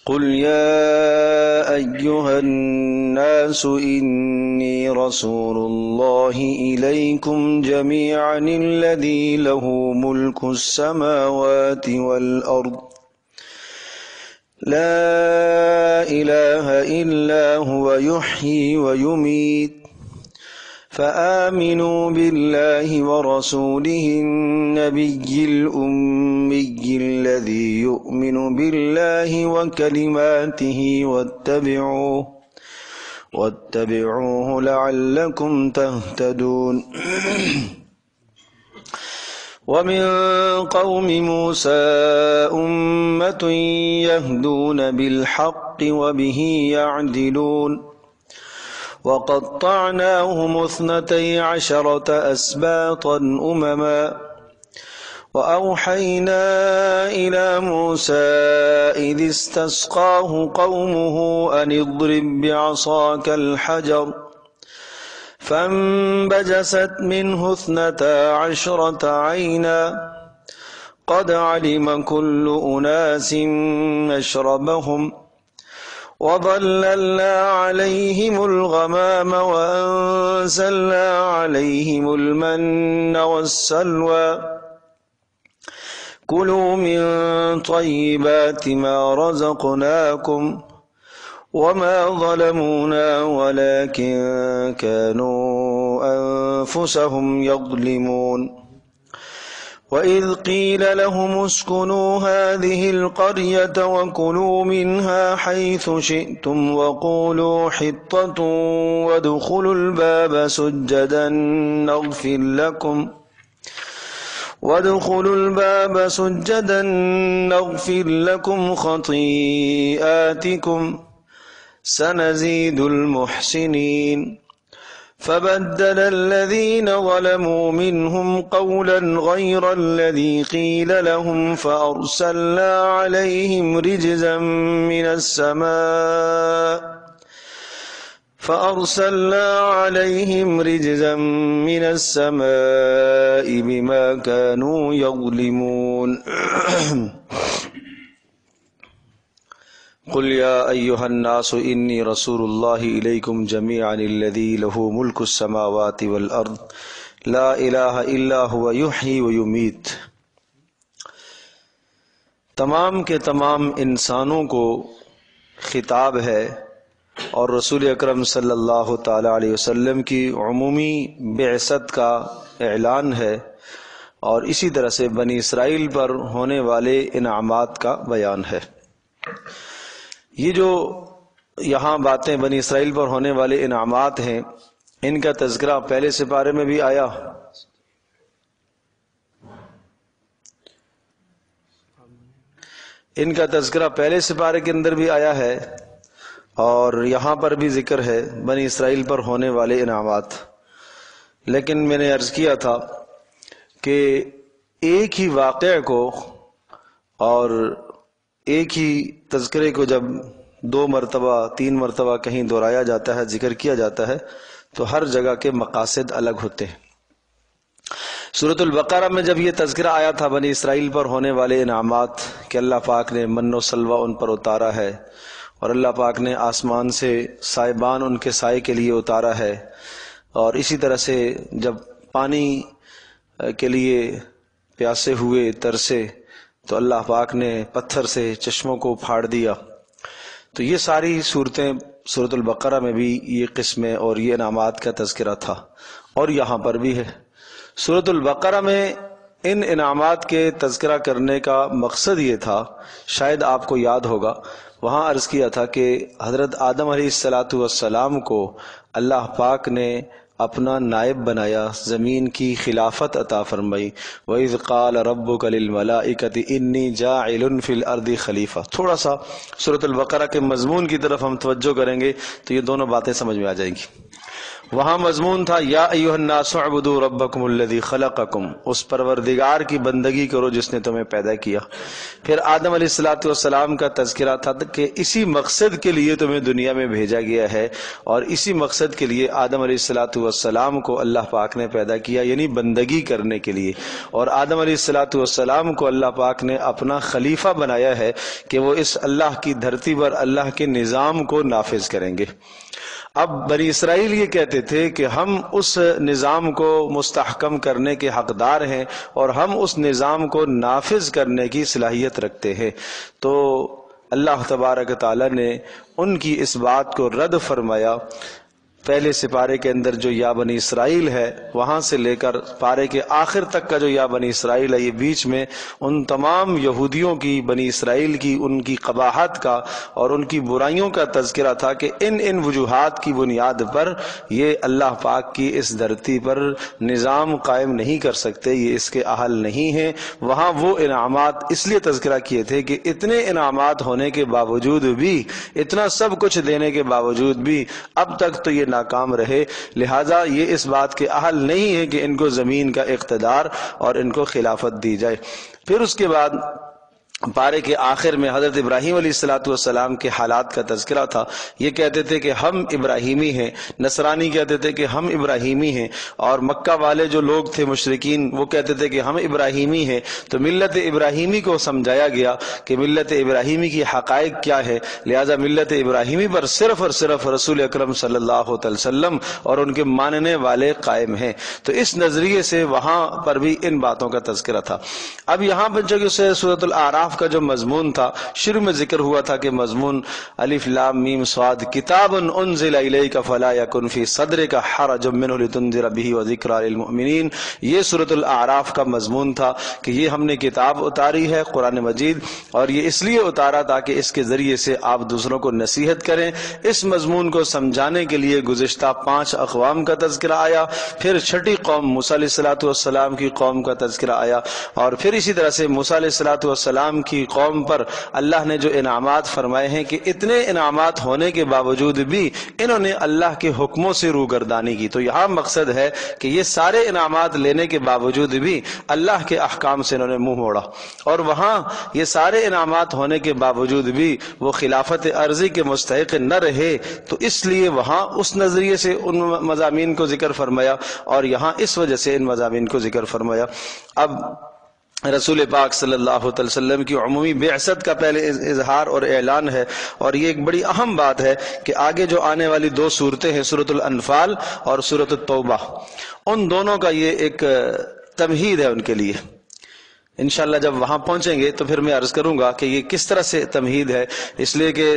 قل يا أيها الناس إني رسول الله إليكم جميعا الذي له ملك السماوات والأرض لا إله إلا هو يحيي ويميت فآمنوا بالله ورسوله النبي الأمي الذي يؤمن بالله وكلماته واتبعوه لعلكم تهتدون ومن قوم موسى أمة يهدون بالحق وبه يعدلون وقطعناهم 12 أسباطا أمما وأوحينا إلى موسى إذ استسقاه قومه أن اضرب بعصاك الحجر فانبجست منه 12 عينا قد علم كل أناس مشربهم وظللنا عليهم الغمام وأنزلنا عليهم المن والسلوى كلوا من طيبات ما رزقناكم وما ظلمونا ولكن كانوا أنفسهم يظلمون وإذ قيل لهم اسكنوا هذه القرية وكلوا منها حيث شئتم وقولوا حطة وادخلوا الباب سجدا نغفر لكم خطيئاتكم سنزيد المحسنين فبدل الذين ظلموا منهم قولا غير الذي قيل لهم فأرسلنا عليهم رجزا من السماء بما كانوا يظلمون قل يا أيها الناس إني رسول الله إليكم جميعا الذي له ملك السماوات والأرض لا إله إلا هو يحيي ويميت۔ تمام کے تمام انسانوں کو خطاب ہے اور رسول اکرم صلی اللہ تعالی علیہ وسلم کی عمومی بعثت کا اعلان ہے، اور اسی طرح سے بنی اسرائیل پر ہونے والے انعامات کا بیان ہے۔ یہ جو یہاں باتیں بنی اسرائیل پر ہونے والے انعامات ہیں، ان کا تذکرہ پہلے سپارے میں بھی آیا، ان کا تذکرہ پہلے سپارے کے اندر بھی آیا ہے، اور یہاں پر بھی ذکر ہے بنی اسرائیل پر ہونے والے انعامات۔ لیکن میں نے عرض کیا تھا کہ ایک ہی واقعے کو اور ایک ہی تذکرے کو جب 2 مرتبہ 3 مرتبہ کہیں دہرایا جاتا ہے، ذکر کیا جاتا ہے، تو ہر جگہ کے مقاصد الگ ہوتے ہیں۔ سورۃ البقرہ میں جب یہ تذکرہ آیا تھا بنی اسرائیل پر ہونے والے انعامات کہ اللہ پاک نے من و سلوہ ان پر اتارا ہے، اور اللہ پاک نے آسمان سے سائبان ان کے سائے کے لیے اتارا ہے، اور اسی طرح سے جب پانی کے لیے پیاسے ہوئے ترسے تو اللہ پاک نے پتھر سے چشموں کو پھاڑ دیا، تو یہ ساری صورتیں سورۃ البقرہ میں بھی یہ قسمیں اور یہ انعامات کا تذکرہ تھا، اور یہاں پر بھی ہے۔ سورۃ البقرہ میں ان انعامات کے تذکرہ کرنے کا مقصد یہ تھا، شاید آپ کو یاد ہوگا وہاں عرض کیا تھا کہ حضرت آدم علیہ السلام کو اللہ پاک نے اپنا نائب بنایا، زمین کی خلافت عطا فرمائی۔ وَإِذْ قَالَ رَبُّكَ لِلْمَلَائِكَةِ إِنِّي جَاعِلٌ فِي الْأَرْضِ خلیفہ۔ تھوڑا سا سورۃ البقرہ کے مضمون کی طرف ہم توجہ کریں گے تو یہ دونوں باتیں سمجھ میں آ جائیں گی۔ وہاں مضمون تھا یا ایھا الناس اعبدوا ربکم الذی خلقکم، اس پروردگار کی بندگی کرو جس نے تمہیں پیدا کیا۔ پھر آدم علیہ الصلوۃ والسلام کا تذکرہ تھا کہ اسی مقصد کے لیے تمہیں دنیا میں بھیجا گیا ہے، اور اسی مقصد کے لیے آدم علیہ الصلوۃ والسلام کو اللہ پاک نے پیدا کیا، یعنی بندگی کرنے کے لیے، اور آدم علیہ الصلوۃ والسلام کو اللہ پاک نے اپنا خلیفہ بنایا ہے کہ وہ اس اللہ کی دھرتی پر اللہ کے نظام کو نافذ کریں گے۔ اب بنی اسرائیل یہ کہتے تھے کہ ہم اس نظام کو مستحکم کرنے کے حقدار ہیں اور ہم اس نظام کو نافذ کرنے کی صلاحیت رکھتے ہیں، تو اللہ تبارک تعالیٰ نے ان کی اس بات کو رد فرمایا۔ پہلے سپارے کے اندر جو یا بنی اسرائیل ہے، وہاں سے لے کر پارے کے آخر تک کا جو یا بنی اسرائیل ہے، یہ بیچ میں ان تمام یہودیوں کی، بنی اسرائیل کی، ان کی قباحت کا اور ان کی برائیوں کا تذکرہ تھا کہ ان وجوہات کی بنیاد پر یہ اللہ پاک کی اس دھرتی پر نظام قائم نہیں کر سکتے، یہ اس کے اہل نہیں ہیں۔ وہاں وہ انعامات اس لیے تذکرہ کیے تھے کہ اتنے انعامات ہونے کے باوجود بھی، اتنا سب کچھ دینے کے باوجود بھی اب تک تو یہ ناکام رہے، لہٰذا یہ اس بات کے اہل نہیں ہے کہ ان کو زمین کا اقتدار اور ان کو خلافت دی جائے۔ پھر اس کے بعد پارے کے آخر میں حضرت ابراہیم علیہ الصلوۃ والسلام کے حالات کا تذکرہ تھا۔ یہ کہتے تھے کہ ہم ابراہیمی ہیں، نصرانی کہتے تھے کہ ہم ابراہیمی ہیں، اور مکہ والے جو لوگ تھے مشرکین وہ کہتے تھے کہ ہم ابراہیمی ہیں۔ تو ملت ابراہیمی کو سمجھایا گیا کہ ملت ابراہیمی کی حقائق کیا ہے، لہذا ملت ابراہیمی پر صرف اور صرف رسول اکرم صلی اللہ علیہ وسلم اور ان کے ماننے والے قائم ہیں۔ تو اس نظریے سے وہاں پر بھی ان باتوں کا تذکرہ تھا۔ اب یہاں پر جو سورۃ العراف کا جو مضمون تھا، شروع میں ذکر ہوا تھا کہ مضمون الف لام میم صاد کتاب انزل الیک فلا یکن فی صدرک حرج منہ لتنذر بہ وذکریٰ للمؤمنین، یہ سورۃ الاعراف کا مضمون تھا کہ یہ ہم نے کتاب اتاری ہے قرآن مجید، اور یہ اس لیے اتارا تاکہ اس کے ذریعے سے آپ دوسروں کو نصیحت کریں۔ اس مضمون کو سمجھانے کے لیے گزشتہ 5 اقوام کا تذکرہ آیا، پھر چھٹی قوم موسیٰ علیہ الصلوۃ والسلام کی قوم کا تذکرہ آیا، اور پھر اسی طرح سے موسیٰ علیہ الصلوۃ والسلام کی قوم پر اللہ نے جو انعامات فرمائے ہیں کہ اتنے انعامات ہونے کے باوجود بھی انہوں نے اللہ کے حکموں سے روگردانی کی۔ تو یہاں مقصد ہے کہ یہ سارے انعامات لینے کے باوجود بھی اللہ کے احکام سے انہوں نے منہ موڑا، اور وہاں یہ سارے انعامات ہونے کے باوجود بھی وہ خلافت عرضی کے مستحق نہ رہے، تو اس لیے وہاں اس نظریے سے ان مضامین کو ذکر فرمایا، اور یہاں اس وجہ سے ان مضامین کو ذکر فرمایا۔ اب رسول پاک صلی اللہ علیہ وسلم کی عمومی بعثت کا پہلے اظہار اور اعلان ہے، اور یہ ایک بڑی اہم بات ہے کہ آگے جو آنے والی 2 صورتیں ہیں، سورۃ الانفال اور سورۃ التوبہ، ان دونوں کا یہ ایک تمہید ہے ان کے لیے۔ انشاءاللہ جب وہاں پہنچیں گے تو پھر میں عرض کروں گا کہ یہ کس طرح سے تمہید ہے، اس لیے کہ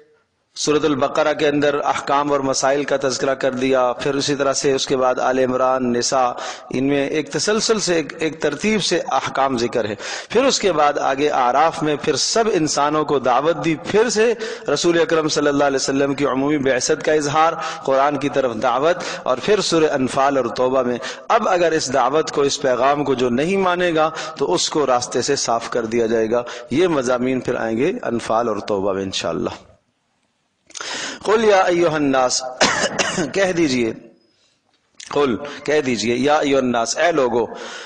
سورۃ البقرہ کے اندر احکام اور مسائل کا تذکرہ کر دیا، پھر اسی طرح سے اس کے بعد آل عمران، نساء، ان میں ایک تسلسل سے ایک ترتیب سے احکام ذکر ہے، پھر اس کے بعد آگے اعراف میں پھر سب انسانوں کو دعوت دی، پھر سے رسول اکرم صلی اللہ علیہ وسلم کی عمومی بعثت کا اظہار، قرآن کی طرف دعوت، اور پھر سورہ انفال اور توبہ میں اب اگر اس دعوت کو، اس پیغام کو جو نہیں مانے گا تو اس کو راستے سے صاف کر دیا جائے گا۔ یہ مضامین پھر آئیں گے انفال اور توبہ میں انشاءاللہ۔ قل یا ایھا الناس، کہہ دیجئے، قل کہہ دیجئے، یا ایھا الناس، اے لوگو،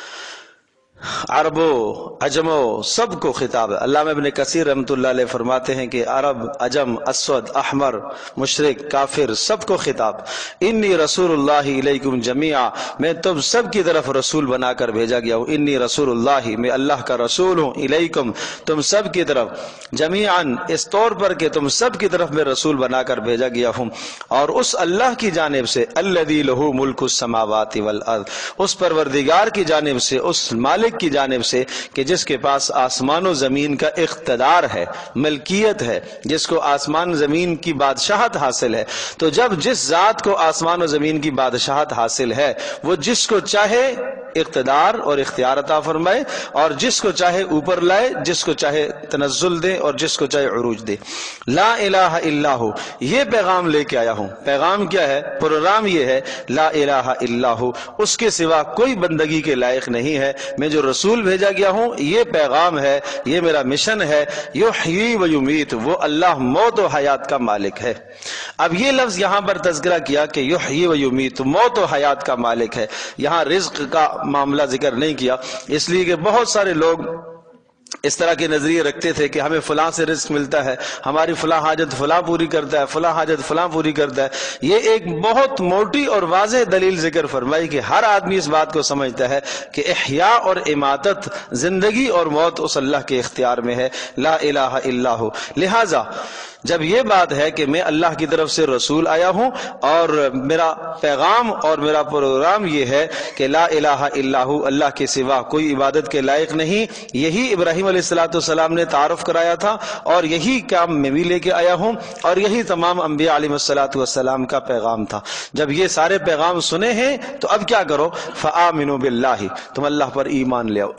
عربو عجمو سب کو خطاب ہے۔ علامہ ابن کثیر رحمۃ اللہ علیہ فرماتے ہیں کہ عرب، عجم، اسود، احمر، مشرک، کافر، سب کو خطاب۔ انی رسول اللہ الیکم جمیعا، میں تم سب کی طرف رسول بنا کر بھیجا گیا ہوں۔ انی رسول اللہ، میں اللہ کا رسول ہوں، الیکم، تم سب کی طرف، جمیعاً، اس طور پر کہ تم سب کی طرف میں رسول بنا کر بھیجا گیا ہوں، اور اس اللہ کی جانب سے، الذی لہ ملک السماوات والارض، اس پروردگار کی جانب سے، اس مالک کی جانب سے کہ جس کے پاس آسمان و زمین کا اقتدار ہے، ملکیت ہے، جس کو آسمان زمین کی بادشاہت حاصل ہے۔ تو جب جس ذات کو آسمان و زمین کی بادشاہت حاصل ہے، وہ جس کو چاہے اقتدار اور اختیار عطا فرمائے، اور جس کو چاہے اوپر لائے، جس کو چاہے تنزل دے، اور جس کو چاہے عروج دے۔ لا الہ الا ہو، یہ پیغام لے کے آیا ہوں۔ پیغام کیا ہے؟ پروگرام یہ ہے، لا الہ الا ہو، اس کے سوا کوئی بندگی کے لائق نہیں ہے۔ میں جو رسول بھیجا گیا ہوں، یہ پیغام ہے، یہ میرا مشن ہے۔ یحیی و یمیت، وہ اللہ موت و حیات کا مالک ہے۔ اب یہ لفظ یہاں پر تذکرہ کیا کہ یحیی و یمیت، موت و حیات کا مالک ہے، یہاں رزق کا معاملہ ذکر نہیں کیا، اس لیے کہ بہت سارے لوگ اس طرح کے نظریے رکھتے تھے کہ ہمیں فلاں سے رزق ملتا ہے، ہماری فلاں حاجت فلاں پوری کرتا ہے، فلاں حاجت فلاں پوری کرتا ہے۔ یہ ایک بہت موٹی اور واضح دلیل ذکر فرمائی کہ ہر آدمی اس بات کو سمجھتا ہے کہ احیاء اور اماتت، زندگی اور موت اس اللہ کے اختیار میں ہے، لا الہ الا ہو۔ لہذا جب یہ بات ہے کہ میں اللہ کی طرف سے رسول آیا ہوں اور میرا پیغام اور میرا پروگرام یہ ہے کہ لا الہ الا ہو، اللہ کے سوا کوئی عبادت کے لائق نہیں، یہی ابراہیم علیہ السلام نے تعارف کرایا تھا اور یہی کام میں بھی لے کے آیا ہوں، اور یہی تمام انبیاء علیہ السلام کا پیغام تھا۔ جب یہ سارے پیغام سنے ہیں تو اب کیا کرو؟ فآمنوا باللہ، تم اللہ پر ایمان لے آؤ۔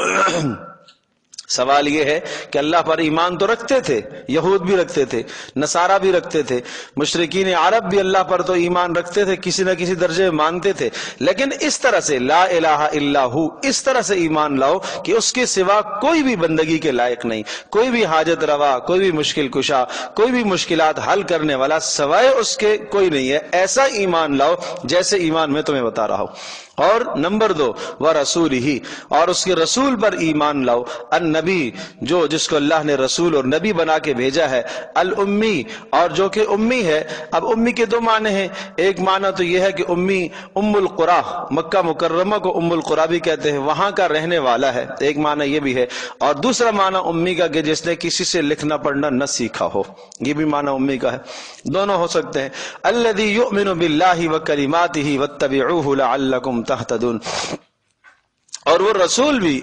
سوال یہ ہے کہ اللہ پر ایمان تو رکھتے تھے، یہود بھی رکھتے تھے، نصارہ بھی رکھتے تھے، مشرکین عرب بھی اللہ پر تو ایمان رکھتے تھے، کسی نہ کسی درجے میں مانتے تھے، لیکن اس طرح سے لا الہ الا ہو، اس طرح سے ایمان لاؤ کہ اس کے سوا کوئی بھی بندگی کے لائق نہیں، کوئی بھی حاجت روا، کوئی بھی مشکل کشا، کوئی بھی مشکلات حل کرنے والا سوائے اس کے کوئی نہیں ہے، ایسا ایمان لاؤ جیسے ایمان میں تمہیں بتا رہا ہوں۔ اور نمبر 2 وَرَسُولِهِ، اور اس کے رسول پر ایمان لاؤ، النبی، جس کو اللہ نے رسول اور نبی بنا کے بھیجا ہے، الامی، اور جو کہ امی ہے۔ اب امی کے 2 معنی ہیں، ایک معنی تو یہ ہے کہ امی ام القری، مکہ مکرمہ کو ام القری بھی کہتے ہیں، وہاں کا رہنے والا ہے، ایک معنی یہ بھی ہے، اور دوسرا معنی امی کا کہ جس نے کسی سے لکھنا پڑھنا نہ سیکھا ہو، یہ بھی معنی امی کا ہے، دونوں ہو سکتے ہیں۔ الذی یؤمن باللہ وکلماتہ واتبعوہ لعلکم تہتدون، اور وہ رسول بھی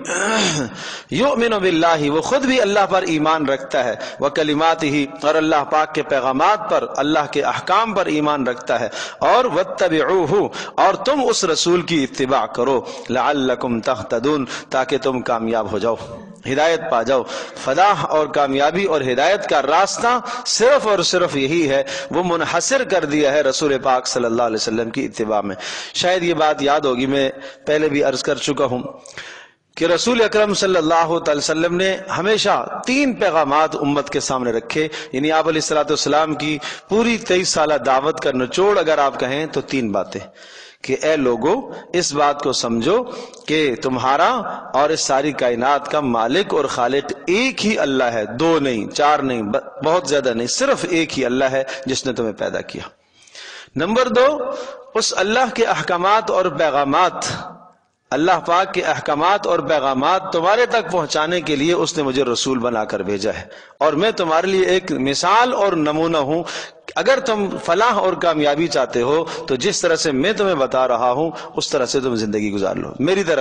یؤمن باللہ، وہ خود بھی اللہ پر ایمان رکھتا ہے، وکلماتہ، اور اللہ پاک کے پیغامات پر، اللہ کے احکام پر ایمان رکھتا ہے، اور واتبعوہ، اور تم اس رسول کی اتباع کرو، لعلکم تہتدون، تاکہ تم کامیاب ہو جاؤ، ہدایت پا جاؤ۔ فلاح اور کامیابی اور ہدایت کا راستہ صرف اور صرف یہی ہے، وہ منحصر کر دیا ہے رسول پاک صلی اللہ علیہ وسلم کی اتباع میں۔ شاید یہ بات یاد ہوگی، میں پہلے بھی عرض کر چکا ہوں کہ رسول اکرم صلی اللہ علیہ وسلم نے ہمیشہ 3 پیغامات امت کے سامنے رکھے، یعنی آپ علیہ السلام کی پوری 23 سالہ دعوت کا نچوڑ اگر آپ کہیں تو 3 باتیں، کہ اے لوگو اس بات کو سمجھو کہ تمہارا اور اس ساری کائنات کا مالک اور خالق ایک ہی اللہ ہے، 2 نہیں، 4 نہیں، بہت زیادہ نہیں، صرف ایک ہی اللہ ہے جس نے تمہیں پیدا کیا۔ نمبر 2، اس اللہ کے احکامات اور پیغامات، اللہ پاک کے احکامات اور پیغامات تمہارے تک پہنچانے کے لیے اس نے مجھے رسول بنا کر بھیجا ہے، اور میں تمہارے لیے ایک مثال اور نمونہ ہوں۔ اگر تم فلاح اور کامیابی چاہتے ہو تو جس طرح سے میں تمہیں بتا رہا ہوں اس طرح سے تم زندگی گزار لو،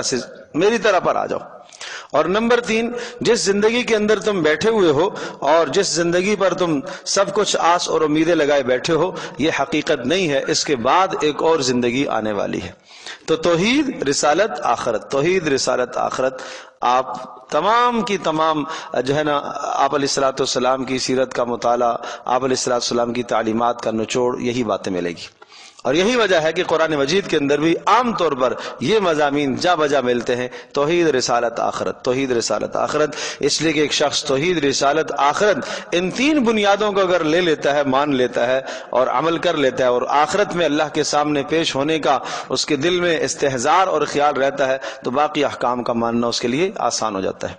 میری طرح پر آ جاؤ۔ اور نمبر 3، جس زندگی کے اندر تم بیٹھے ہوئے ہو اور جس زندگی پر تم سب کچھ آس اور امیدیں لگائے بیٹھے ہو، یہ حقیقت نہیں ہے، اس کے بعد ایک اور زندگی آنے والی ہے۔ تو توحید، رسالت، آخرت، توحید، رسالت، آخرت، آپ تمام کی تمام جو ہے نا آپ علیہ السلام کی سیرت کا مطالعہ، آپ علیہ السلام کی تعلیمات کا نچوڑ، یہی باتیں ملے گی۔ اور یہی وجہ ہے کہ قرآن مجید کے اندر بھی عام طور پر یہ مضامین جا بجا ملتے ہیں، توحید، رسالت، آخرت، توحید، رسالت، آخرت، اس لیے کہ ایک شخص توحید، رسالت، آخرت، ان 3 بنیادوں کو اگر لے لیتا ہے، مان لیتا ہے اور عمل کر لیتا ہے، اور آخرت میں اللہ کے سامنے پیش ہونے کا اس کے دل میں استحضار اور خیال رہتا ہے، تو باقی احکام کا ماننا اس کے لیے آسان ہو جاتا ہے۔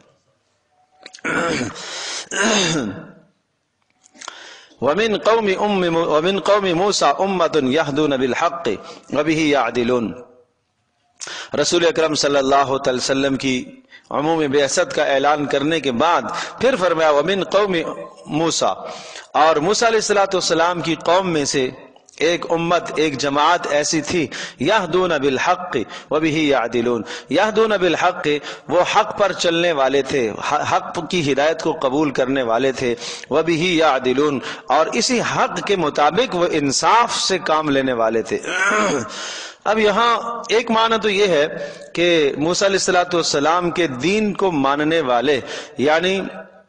ومن قوم موسیٰ امۃ یہدون بالحق وبہ یعدلون، رسول اکرم صلی اللہ علیہ وسلم کی عموم بعثت کا اعلان کرنے کے بعد پھر فرمایا ومن قوم موسیٰ، اور موسیٰ علیہ السلام کی قوم میں سے ایک امت، ایک جماعت ایسی تھی، یہدون بالحق وبہ یعدلون، یہدون بالحق، وہ حق پر چلنے والے تھے، حق کی ہدایت کو قبول کرنے والے تھے، وبہ یعدلون، اور اسی حق کے مطابق وہ انصاف سے کام لینے والے تھے۔ اب یہاں ایک معنی تو یہ ہے کہ موسیٰ علیہ السلام کے دین کو ماننے والے، یعنی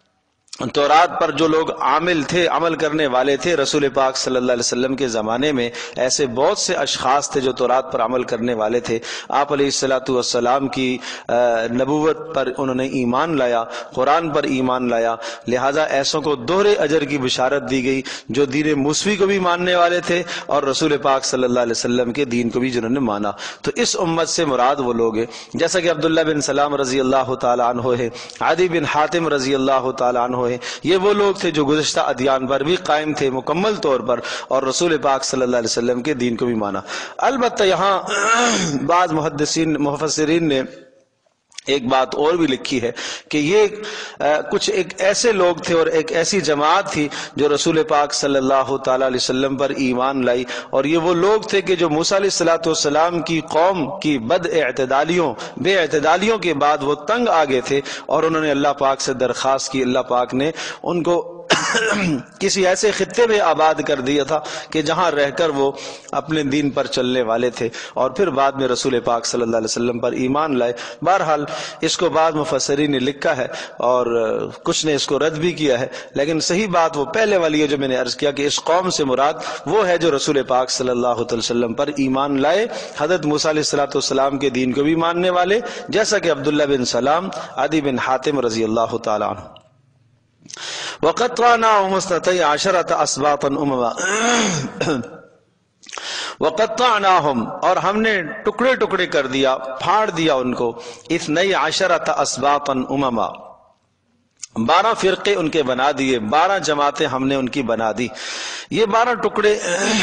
تورات پر جو لوگ عامل تھے، عمل کرنے والے تھے رسول پاک صلی اللہ علیہ وسلم کے زمانے میں ایسے بہت سے اشخاص تھے جو تورات پر عمل کرنے والے تھے. آپ علیہ الصلوۃ والسلام کی نبوت پر انہوں نے ایمان لایا، قرآن پر ایمان لایا، لہٰذا ایسوں کو دوہرے اجر کی بشارت دی گئی جو دین موسوی کو بھی ماننے والے تھے اور رسول پاک صلی اللہ علیہ وسلم کے دین کو بھی جنہوں نے مانا. تو اس امت سے مراد وہ لوگ ہیں جیسا کہ عبداللہ بن سلام رضی اللہ تعالی عنہ ہے، عدی بن حاتم رضی اللہ تعالی عنہ، یہ وہ لوگ تھے جو گزشتہ ادیان پر بھی قائم تھے مکمل طور پر اور رسول پاک صلی اللہ علیہ وسلم کے دین کو بھی مانا. البتہ یہاں بعض مفسرین نے ایک بات اور بھی لکھی ہے کہ یہ کچھ ایک ایسے لوگ تھے اور ایک ایسی جماعت تھی جو رسول پاک صلی اللہ تعالی علیہ وسلم پر ایمان لائی، اور یہ وہ لوگ تھے کہ جو موسیٰ علیہ الصلوۃ والسلام کی قوم کی بے اعتدالیوں کے بعد وہ تنگ آگے تھے اور انہوں نے اللہ پاک سے درخواست کی. اللہ پاک نے ان کو کسی ایسے خطے میں آباد کر دیا تھا کہ جہاں رہ کر وہ اپنے دین پر چلنے والے تھے اور پھر بعد میں رسول پاک صلی اللہ علیہ وسلم پر ایمان لائے. بہرحال اس کو بعض مفسرین نے لکھا ہے اور کچھ نے اس کو رد بھی کیا ہے، لیکن صحیح بات وہ پہلے والی ہے جو میں نے عرض کیا کہ اس قوم سے مراد وہ ہے جو رسول پاک صلی اللہ علیہ وسلم پر ایمان لائے، حضرت موسیٰ علیہ الصلوۃ والسلام کے دین کو بھی ماننے والے، جیسا کہ عبداللہ بن سلام، عدی بن حاتم رضی اللہ تعالی عنہ. وَقَطَّعْنَاهُمُ اثْنَتَيْ عَشَرَةَ أَسْبَاطًا أُمَمًا وَقَطَّعْنَاهُمْ اور ہم نے ٹکڑے ٹکڑے کر دیا، پھاڑ دیا ان کو، اثنئی عشرۃ اسباطًا أُمَمًا 12 فرقے ان کے بنا دیے، 12 جماعتیں ہم نے ان کی بنا دی. یہ 12 ٹکڑے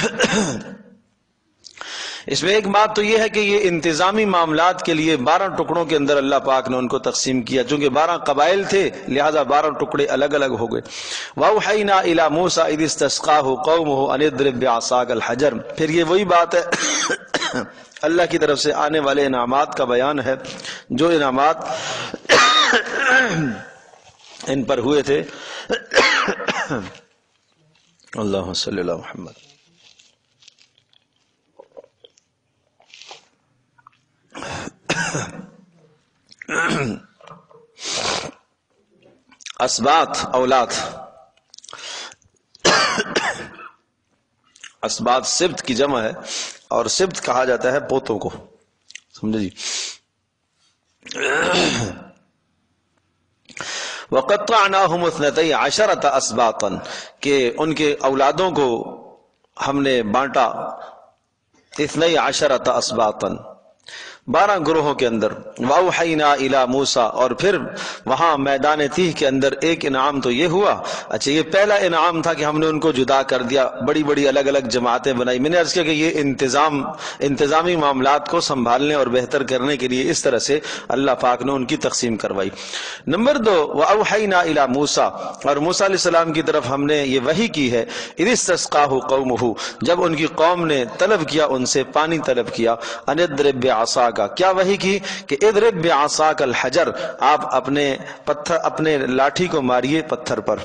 اس میں ایک بات تو یہ ہے کہ یہ انتظامی معاملات کے لیے 12 ٹکڑوں کے اندر اللہ پاک نے ان کو تقسیم کیا، چونکہ 12 قبائل تھے لہذا 12 ٹکڑے الگ الگ ہو گئے. وَأَوْحَيْنَا إِلَى مُوسَىٰ إِذِ اسْتَسْقَاهُ قَوْمُهُ أَنِ اضْرِب بِعَصَاكَ الْحَجَرَ. پھر یہ وہی بات ہے اللہ کی طرف سے آنے والے انعامات کا بیان ہے، جو انعامات ان پر ہوئے تھے. اللہم صلی اللہ محمد. اسبات اولاد، اسبات سبت کی جمع ہے اور سبت کہا جاتا ہے پوتوں کو، سمجھے جی. وَقَطَّعْنَاهُمُ اثْنَتَيْ عَشَرَةَ أَسْبَاطًا کہ ان کے اولادوں کو ہم نے بانٹا، اثنئی عشرۃ اسباطًا 12 گروہوں کے اندر. وَأَوْحَيْنَا إِلَى مُوسَىٰ اور پھر وہاں میدان تیہ کے اندر ایک انعام تو یہ ہوا. اچھا یہ پہلا انعام تھا کہ ہم نے ان کو جدا کر دیا، بڑی بڑی الگ الگ جماعتیں بنائی. میں نے عرض کیا کہ یہ انتظامی معاملات کو سنبھالنے اور بہتر کرنے کے لیے اس طرح سے اللہ پاک نے ان کی تقسیم کروائی. نمبر 2 وَأَوْحَيْنَا إِلَى مُوسَىٰ اور موسیٰ علیہ السلام کی طرف ہم نے یہ وحی کی ہے، اِذِ اسْتَسْقَاهُ قَوْمُهُ جب ان کی قوم نے طلب کیا، ان سے پانی طلب کیا، أَنِ اضْرِب بِعَصَاكَ کیا وحی کی کہ اضرب بعصاک الحجر آپ اپنے لاٹھی کو ماریے پتھر پر.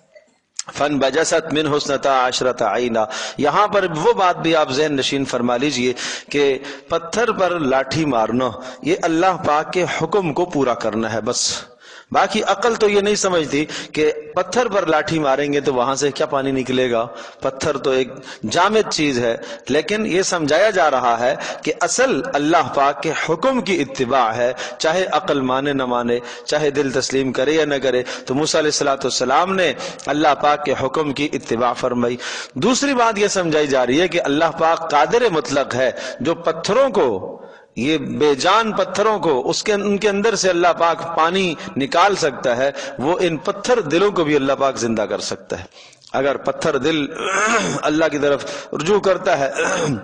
فانبجست منہ اثنتا عشرۃ عینا یہاں پر وہ بات بھی آپ ذہن نشین فرما لیجئے کہ پتھر پر لاٹھی مارنا یہ اللہ پاک کے حکم کو پورا کرنا ہے بس. باقی عقل تو یہ نہیں سمجھتی کہ پتھر پر لاٹھی ماریں گے تو وہاں سے کیا پانی نکلے گا، پتھر تو ایک جامد چیز ہے. لیکن یہ سمجھایا جا رہا ہے کہ اصل اللہ پاک کے حکم کی اتباع ہے، چاہے عقل مانے نہ مانے، چاہے دل تسلیم کرے یا نہ کرے. تو موسیٰ علیہ السلام نے اللہ پاک کے حکم کی اتباع فرمائی. دوسری بات یہ سمجھائی جا رہی ہے کہ اللہ پاک قادر مطلق ہے، جو پتھروں کو، یہ بے جان پتھروں کو ان کے اندر سے اللہ پاک پانی نکال سکتا ہے، وہ ان پتھر دلوں کو بھی اللہ پاک زندہ کر سکتا ہے. اگر پتھر دل اللہ کی طرف رجوع کرتا ہے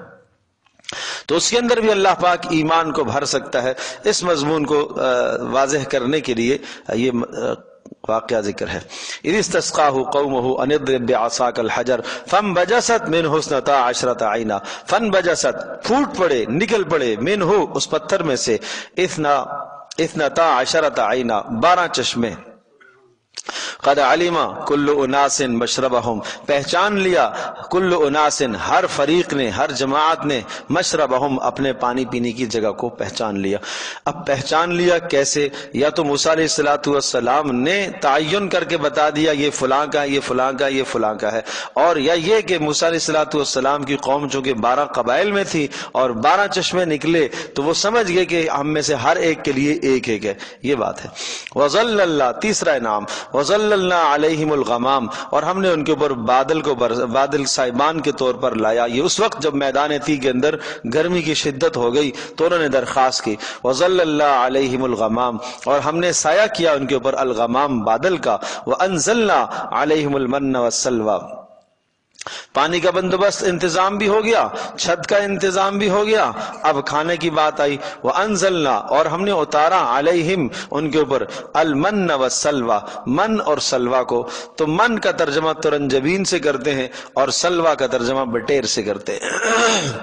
تو اس کے اندر بھی اللہ پاک ایمان کو بھر سکتا ہے. اس مضمون کو واضح کرنے کے لیے یہ واقعہ ذکر ہے. اذ استسقاه قومه ان اضرب بعصاك الحجر فانبجست منه اثنتا عشرۃ عینا فانبجست پھوٹ پڑے، نکل پڑے، منه اس پتھر میں سے، اثنتا عشرۃ عینا 12 چشمے. قد علم کل اناس مشربہم، پہچان لیا کل اناس، ہر فریق نے، ہر جماعت نے، مشربہم، اپنے پانی پینے کی جگہ کو پہچان لیا۔ اب پہچان لیا کیسے؟ یا تو موسیٰ علیہ السلام نے تعین کر کے بتا دیا یہ فلاں کا، یہ فلاں کا، یہ فلاں کا ہے، اور یا یہ کہ موسیٰ علیہ السلام کی قوم چونکہ 12 قبائل میں تھی اور 12 چشمے نکلے تو وہ سمجھ گئے کہ ہم میں سے ہر ایک کے لیے ایک ایک ہے، یہ بات ہے۔ وَظَلَّلْنَا، تیسرا انعام، وَظَلَّلْنَا عَلَيْهِمُ الْغَمَامَ، اور ہم نے ان کے اوپر بادل سائبان کے طور پر لایا۔ یہ اس وقت جب میدان تیغ کے اندر گرمی کی شدت ہو گئی تو انہوں نے درخواست کی، وَظَلَّلْنَا عَلَيْهِمُ الْغَمَامَ، اور ہم نے سایہ کیا ان کے اوپر الغمام، بادل کا، وَأَنزَلْنَا عَلَيْهِمُ الْمَنَّ وَالسَّلْوَىٰ، پانی کا بندوبست انتظام بھی ہو گیا، چھت کا انتظام بھی ہو گیا۔ اب کھانے کی بات آئی، وَأَنزَلْنَا، اور ہم نے اتارا، علیہم، ان کے اوپر، المن والسلوى، من اور سلوہ کو۔ تو من کا ترجمہ ترنجبین سے کرتے ہیں اور سلوہ کا ترجمہ بٹیر سے کرتے ہیں۔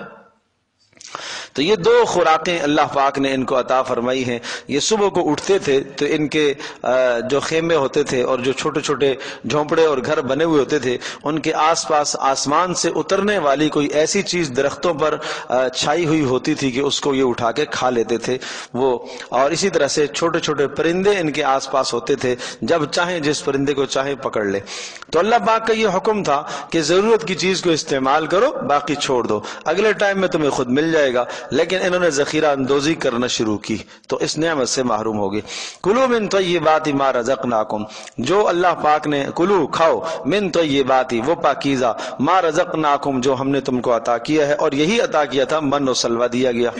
تو یہ 2 خوراکیں اللہ پاک نے ان کو عطا فرمائی ہیں۔ یہ صبح کو اٹھتے تھے تو ان کے جو خیمے ہوتے تھے اور جو چھوٹے چھوٹے جھونپڑے اور گھر بنے ہوئے ہوتے تھے، ان کے آس پاس آسمان سے اترنے والی کوئی ایسی چیز درختوں پر چھائی ہوئی ہوتی تھی کہ اس کو یہ اٹھا کے کھا لیتے تھے وہ، اور اسی طرح سے چھوٹے چھوٹے پرندے ان کے آس پاس ہوتے تھے، جب چاہیں جس پرندے کو چاہیں پکڑ لے۔ تو اللہ پاک کا یہ حکم تھا کہ ضرورت کی چیز کو استعمال کرو، باقی چھوڑ دو، اگلے ٹائم میں تمہیں خود مل جائے گا۔ لیکن انہوں نے ذخیرہ اندوزی کرنا شروع کی تو اس نعمت سے محروم ہو گئے۔ کلوا من طیبات ما رزقناکم، جو اللہ پاک نے، کلو، کھاؤ، من طیبات، وہ پاکیزہ، ما رزقناکم، جو ہم نے تم کو عطا کیا ہے، اور یہی عطا کیا تھا، من و سلوہ دیا گیا۔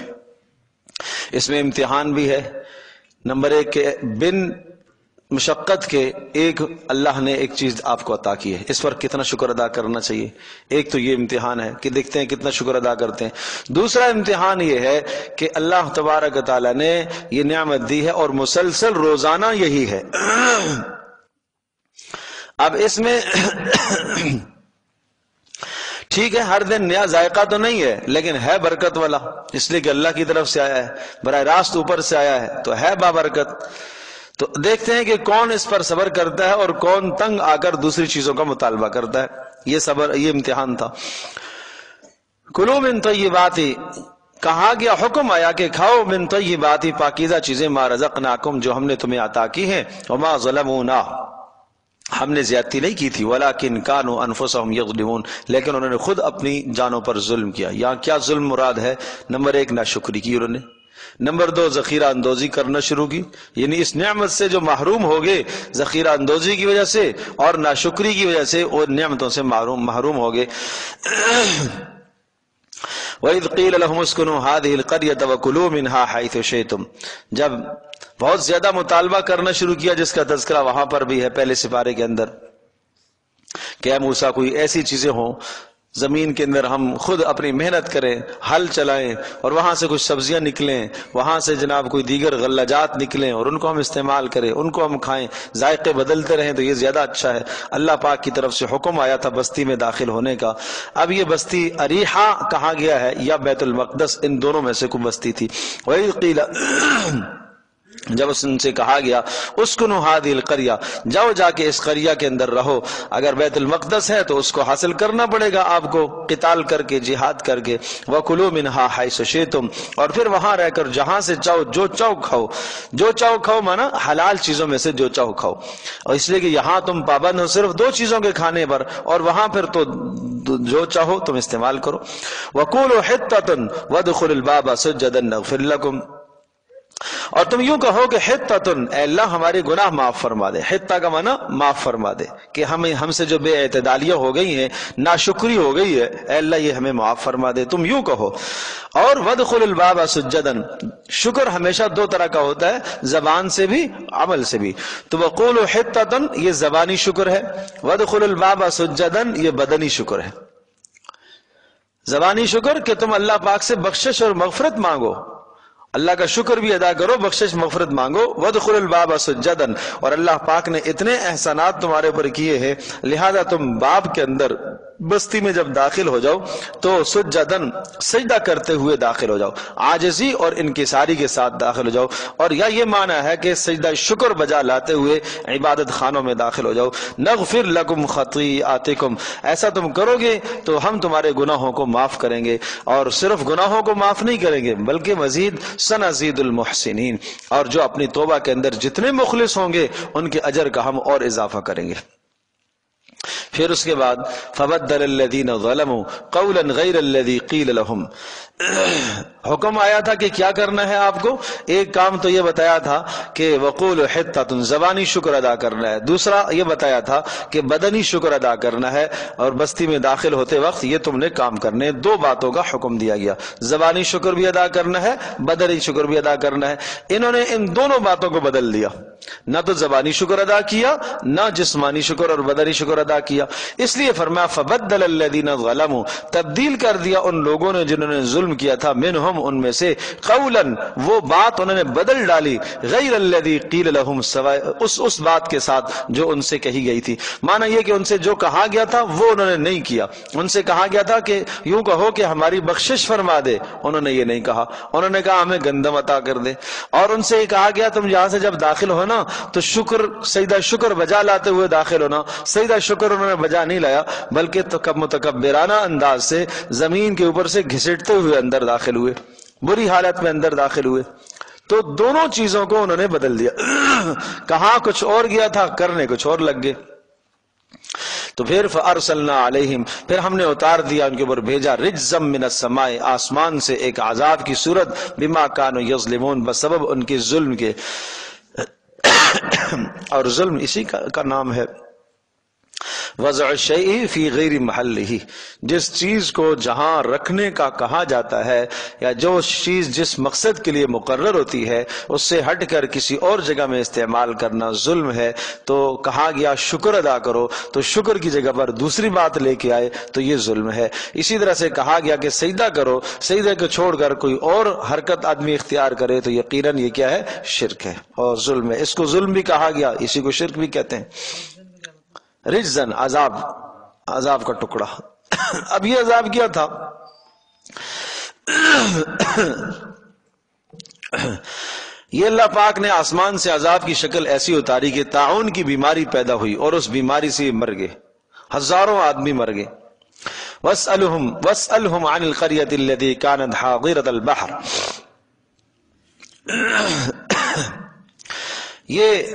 اس میں امتحان بھی ہے۔ نمبر 1 کہ بن مشقت کے ایک اللہ نے ایک چیز آپ کو عطا کی ہے، اس پر کتنا شکر ادا کرنا چاہیے۔ ایک تو یہ امتحان ہے کہ دیکھتے ہیں کتنا شکر ادا کرتے ہیں۔ دوسرا امتحان یہ ہے کہ اللہ تبارک و تعالیٰ نے یہ نعمت دی ہے اور مسلسل روزانہ یہی ہے۔ اب اس میں ٹھیک ہے ہر دن نیا ذائقہ تو نہیں ہے، لیکن ہے برکت والا، اس لیے کہ اللہ کی طرف سے آیا ہے، براہ راست اوپر سے آیا ہے تو ہے بابرکت۔ تو دیکھتے ہیں کہ کون اس پر صبر کرتا ہے اور کون تنگ آ کر دوسری چیزوں کا مطالبہ کرتا ہے۔ یہ صبر، یہ امتحان تھا۔ کلوا من طیبات، کہا گیا، حکم آیا کہ کھاؤ، من طیبات، پاکیزہ چیزیں، ما رزقناکم، جو ہم نے تمہیں عطا کی ہیں، وما ظلمونا، ہم نے زیادتی نہیں کی تھی، ولیکن کانوا انفسہم یظلمون، لیکن انہوں نے خود اپنی جانوں پر ظلم کیا۔ یہاں کیا ظلم مراد ہے؟ نمبر 1 ناشکری کی انہوں نے، نمبر 2 ذخیرہ اندوزی کرنا شروع کی، یعنی اس نعمت سے جو محروم ہو گئے ذخیرہ اندوزی کی وجہ سے اور ناشکری کی وجہ سے، اور نعمتوں سے محروم ہو گئے۔ وَإِذْ قِيلَ لَهُمُ اسْكُنُوا هَٰذِهِ الْقَرْيَةَ وَكُلُوا مِنْهَا حَيْثُ شِئْتُمْ، جب بہت زیادہ مطالبہ کرنا شروع کیا، جس کا تذکرہ وہاں پر بھی ہے پہلے سپارے کے اندر، کہ اے موسیٰ کوئی ایسی چیزیں ہوں زمین کے اندر ہم خود اپنی محنت کریں، ہل چلائیں اور وہاں سے کچھ سبزیاں نکلیں، وہاں سے جناب کوئی دیگر غلجات نکلیں اور ان کو ہم استعمال کریں، ان کو ہم کھائیں، ذائقے بدلتے رہیں تو یہ زیادہ اچھا ہے۔ اللہ پاک کی طرف سے حکم آیا تھا بستی میں داخل ہونے کا۔ اب یہ بستی اریحہ کہا گیا ہے یا بیت المقدس، ان دونوں میں سے کوئی بستی تھی۔ وَإِذْ قِيلَ، جب ان سے کہا گیا اسکنوا هذه القرية، جاؤ جا کے اس قریہ کے اندر رہو۔ اگر بیت المقدس ہے تو اس کو حاصل کرنا پڑے گا آپ کو، قتال کر کے، جہاد کر کے۔ وَكُلُوا مِنْهَا حَيْثُ شِئْتُمْ، اور پھر وہاں رہ کر جہاں سے چاہو، جو چاہو کھاؤ۔ جو چاہو کھاؤ مانا حلال چیزوں میں سے جو چاہو کھاؤ، اور اس لیے کہ یہاں تم پابند ہو صرف 2 چیزوں کے کھانے پر، اور وہاں پھر تو جو چاہو تم استعمال کرو۔ وَقُولُوا حِطَّةٌ وَادْخُلُوا الْبَابَ سُجَّدًا نَغْفِرْ لَكُمْ، اور تم یوں کہو کہ حطۃ، اے اللہ ہمارے گناہ معاف فرما دے۔ حطہ کا معنی معاف فرما دے، کہ ہم سے جو بے اعتدالیاں ہو گئی ہیں، ناشکری ہو گئی ہے، اے اللہ یہ ہمیں معاف فرما دے، تم یوں کہو۔ اور وادخل الباب سجدا، شکر ہمیشہ 2 طرح کا ہوتا ہے، زبان سے بھی، عمل سے بھی۔ تو وقولوا حطۃ یہ زبانی شکر ہے، وادخل الباب سجدا یہ بدنی شکر ہے۔ زبانی شکر کہ تم اللہ پاک سے بخشش اور مغفرت مانگو، اللہ کا شکر بھی ادا کرو، بخشش مغفرت مانگو۔ وادخل الباب سجدا، اور اللہ پاک نے اتنے احسانات تمہارے اوپر کیے ہیں، لہذا تم باب کے اندر بستی میں جب داخل ہو جاؤ تو سجدن سجدہ کرتے ہوئے داخل ہو جاؤ، عاجزی اور انکساری کے ساتھ داخل ہو جاؤ، اور یا یہ معنی ہے کہ سجدہ شکر بجا لاتے ہوئے عبادت خانوں میں داخل ہو جاؤ۔ نغفر لکم خطیئاتکم، ایسا تم کرو گے تو ہم تمہارے گناہوں کو معاف کریں گے، اور صرف گناہوں کو معاف نہیں کریں گے بلکہ مزید سنزید المحسنین، اور جو اپنی توبہ کے اندر جتنے مخلص ہوں گے ان کے اجر کا ہم اور اضافہ کریں گے۔ پھر اس کے بعد فبدل الذین ظلموا قولا غیر الذی قیل لهم، حکم آیا تھا کہ کیا کرنا ہے آپ کو۔ ایک کام تو یہ بتایا تھا کہ وقول حطۃ، زبانی شکر ادا کرنا ہے، دوسرا یہ بتایا تھا کہ بدنی شکر ادا کرنا ہے، اور بستی میں داخل ہوتے وقت یہ تم نے کام کرنے، دو باتوں کا حکم دیا گیا، زبانی شکر بھی ادا کرنا ہے، بدنی شکر بھی ادا کرنا ہے۔ انہوں نے ان دونوں باتوں کو بدل دیا، نہ تو زبانی شکر ادا کیا، نہ جسمانی شکر اور بدنی شکر ادا کیا، اس لیے فرمایا فبدل الذین ظلموا، تبدیل کر دیا ان لوگوں نے جنہوں نے ظلم کیا تھا، منہم ان میں سے، قولا وہ بات انہوں نے بدل ڈالی، غیر الذی قیل لهم، سوائے اس بات کے ساتھ جو ان سے کہی گئی تھی۔ معنی یہ کہ ان سے جو کہا گیا تھا وہ انہوں نے نہیں کیا، ان سے کہا گیا تھا کہ یوں کہو کہ ہماری بخشش فرما دے، انہوں نے یہ نہیں کہا، انہوں نے کہا ہمیں گندم عطا کر دے، اور ان سے یہ کہا گیا تم یہاں سے جب داخل ہونا تو شکر سجدہ شکر بجا لاتے ہوئے داخل ہونا، سجدہ شکر انہوں نے بجا نہیں لایا بلکہ متکبرانہ انداز سے زمین کے اوپر سے گھسٹتے ہوئے اندر داخل ہوئے، بری حالت میں اندر داخل ہوئے۔ تو دونوں چیزوں کو انہوں نے بدل دیا، کہاں کچھ اور گیا تھا، کرنے کچھ اور لگ گئے۔ تو پھر فارسلنا علیہم، پھر ہم نے اتار دیا ان کے اوپر، بھیجا رجزا من السماء، آسمان سے ایک عذاب کی صورت، بما کانوا یظلمون، بسبب ان کے ظلم کے، اور ظلم اسی کا نام ہے وضع الشیء فی غیر محلہ، جس چیز کو جہاں رکھنے کا کہا جاتا ہے، یا جو چیز جس مقصد کے لیے مقرر ہوتی ہے اس سے ہٹ کر کسی اور جگہ میں استعمال کرنا ظلم ہے۔ تو کہا گیا شکر ادا کرو، تو شکر کی جگہ پر دوسری بات لے کے آئے تو یہ ظلم ہے۔ اسی طرح سے کہا گیا کہ سجدہ کرو، سجدے کو چھوڑ کر کوئی اور حرکت آدمی اختیار کرے تو یقیناً یہ کیا ہے، شرک ہے اور ظلم ہے، اس کو ظلم بھی کہا گیا، اسی کو شرک بھی کہتے ہیں۔ رجزن، عذاب، عذاب کا ٹکڑا۔ اب یہ عذاب کیا تھا، یہ اللہ پاک نے آسمان سے عذاب کی شکل ایسی اتاری کہ طاعون کی بیماری پیدا ہوئی اور اس بیماری سے مر گئے، ہزاروں آدمی مر گئے۔ واسألهم عن القرية التي كانت حاضرة البحر، یہ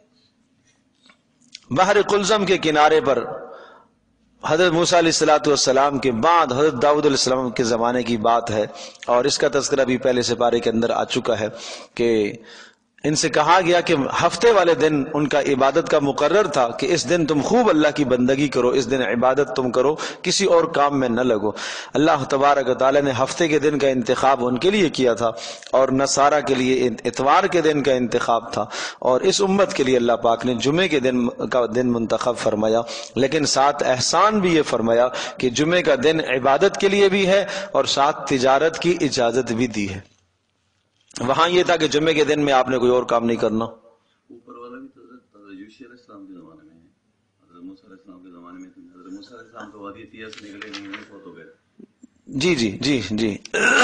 بحر قلزم کے کنارے پر حضرت موسیٰ علیہ السلام کے بعد حضرت داؤد علیہ السلام کے زمانے کی بات ہے، اور اس کا تذکرہ بھی پہلے سپارے کے اندر آ چکا ہے کہ ان سے کہا گیا کہ ہفتے والے دن ان کا عبادت کا مقرر تھا کہ اس دن تم خوب اللہ کی بندگی کرو، اس دن عبادت تم کرو، کسی اور کام میں نہ لگو۔ اللہ تبارک و تعالی نے ہفتے کے دن کا انتخاب ان کے لیے کیا تھا، اور نصارہ کے لیے اتوار کے دن کا انتخاب تھا، اور اس امت کے لیے اللہ پاک نے جمعے کے دن کا دن منتخب فرمایا، لیکن ساتھ احسان بھی یہ فرمایا کہ جمعے کا دن عبادت کے لیے بھی ہے اور ساتھ تجارت کی اجازت بھی دی ہے۔ وہاں یہ تھا کہ جمعے کے دن میں آپ نے کوئی اور کام نہیں کرنا۔ اوپر والا بھی حضرت یوسف علیہ السلام کے زمانے میں ہے، حضرت موسیٰ علیہ السلام کے زمانے میں، حضرت موسیٰ علیہ السلام تو وادی طیہ سے نکلے نہیں، فوت ہو گئے۔ جی جی جی جی،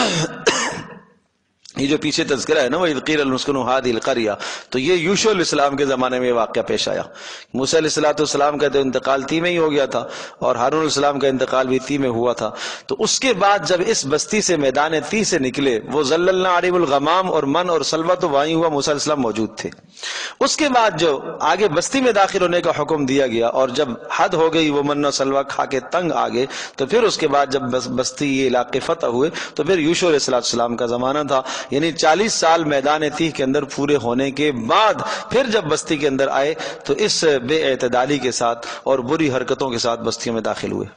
یہ جو پیچھے تذکرہ ہے نا وَإِذْ قِيلَ لِلْمُسْكِنُوا هَٰذِهِ الْقَرْيَةَ، تو یہ یوسف علیہ السلام کے زمانے میں یہ واقعہ پیش آیا۔ موسیٰ علیہ السلام کا تو انتقال تی میں ہی ہو گیا تھا، اور ہارون علیہ السلام کا انتقال بھی تی میں ہوا تھا۔ تو اس کے بعد جب اس بستی سے میدان تی سے نکلے، وہ ظللنا علیہم الغمام اور من اور سلوہ تو وہیں ہوا، موسیٰ علیہ السلام موجود تھے۔ اس کے بعد جو آگے بستی میں داخل ہونے کا حکم دیا گیا، اور جب حد ہو گئی، وہ من و سلوہ کھا کے تنگ آگے، تو پھر اس کے بعد جب بستی یہ علاقے فتح ہوئے تو پھر یوسف علیہ السلام کا زمانہ تھا، یعنی 40 سال میدان تیہ کے اندر پورے ہونے کے بعد پھر جب بستی کے اندر آئے تو اس بے اعتدالی کے ساتھ اور بری حرکتوں کے ساتھ بستیوں میں داخل ہوئے۔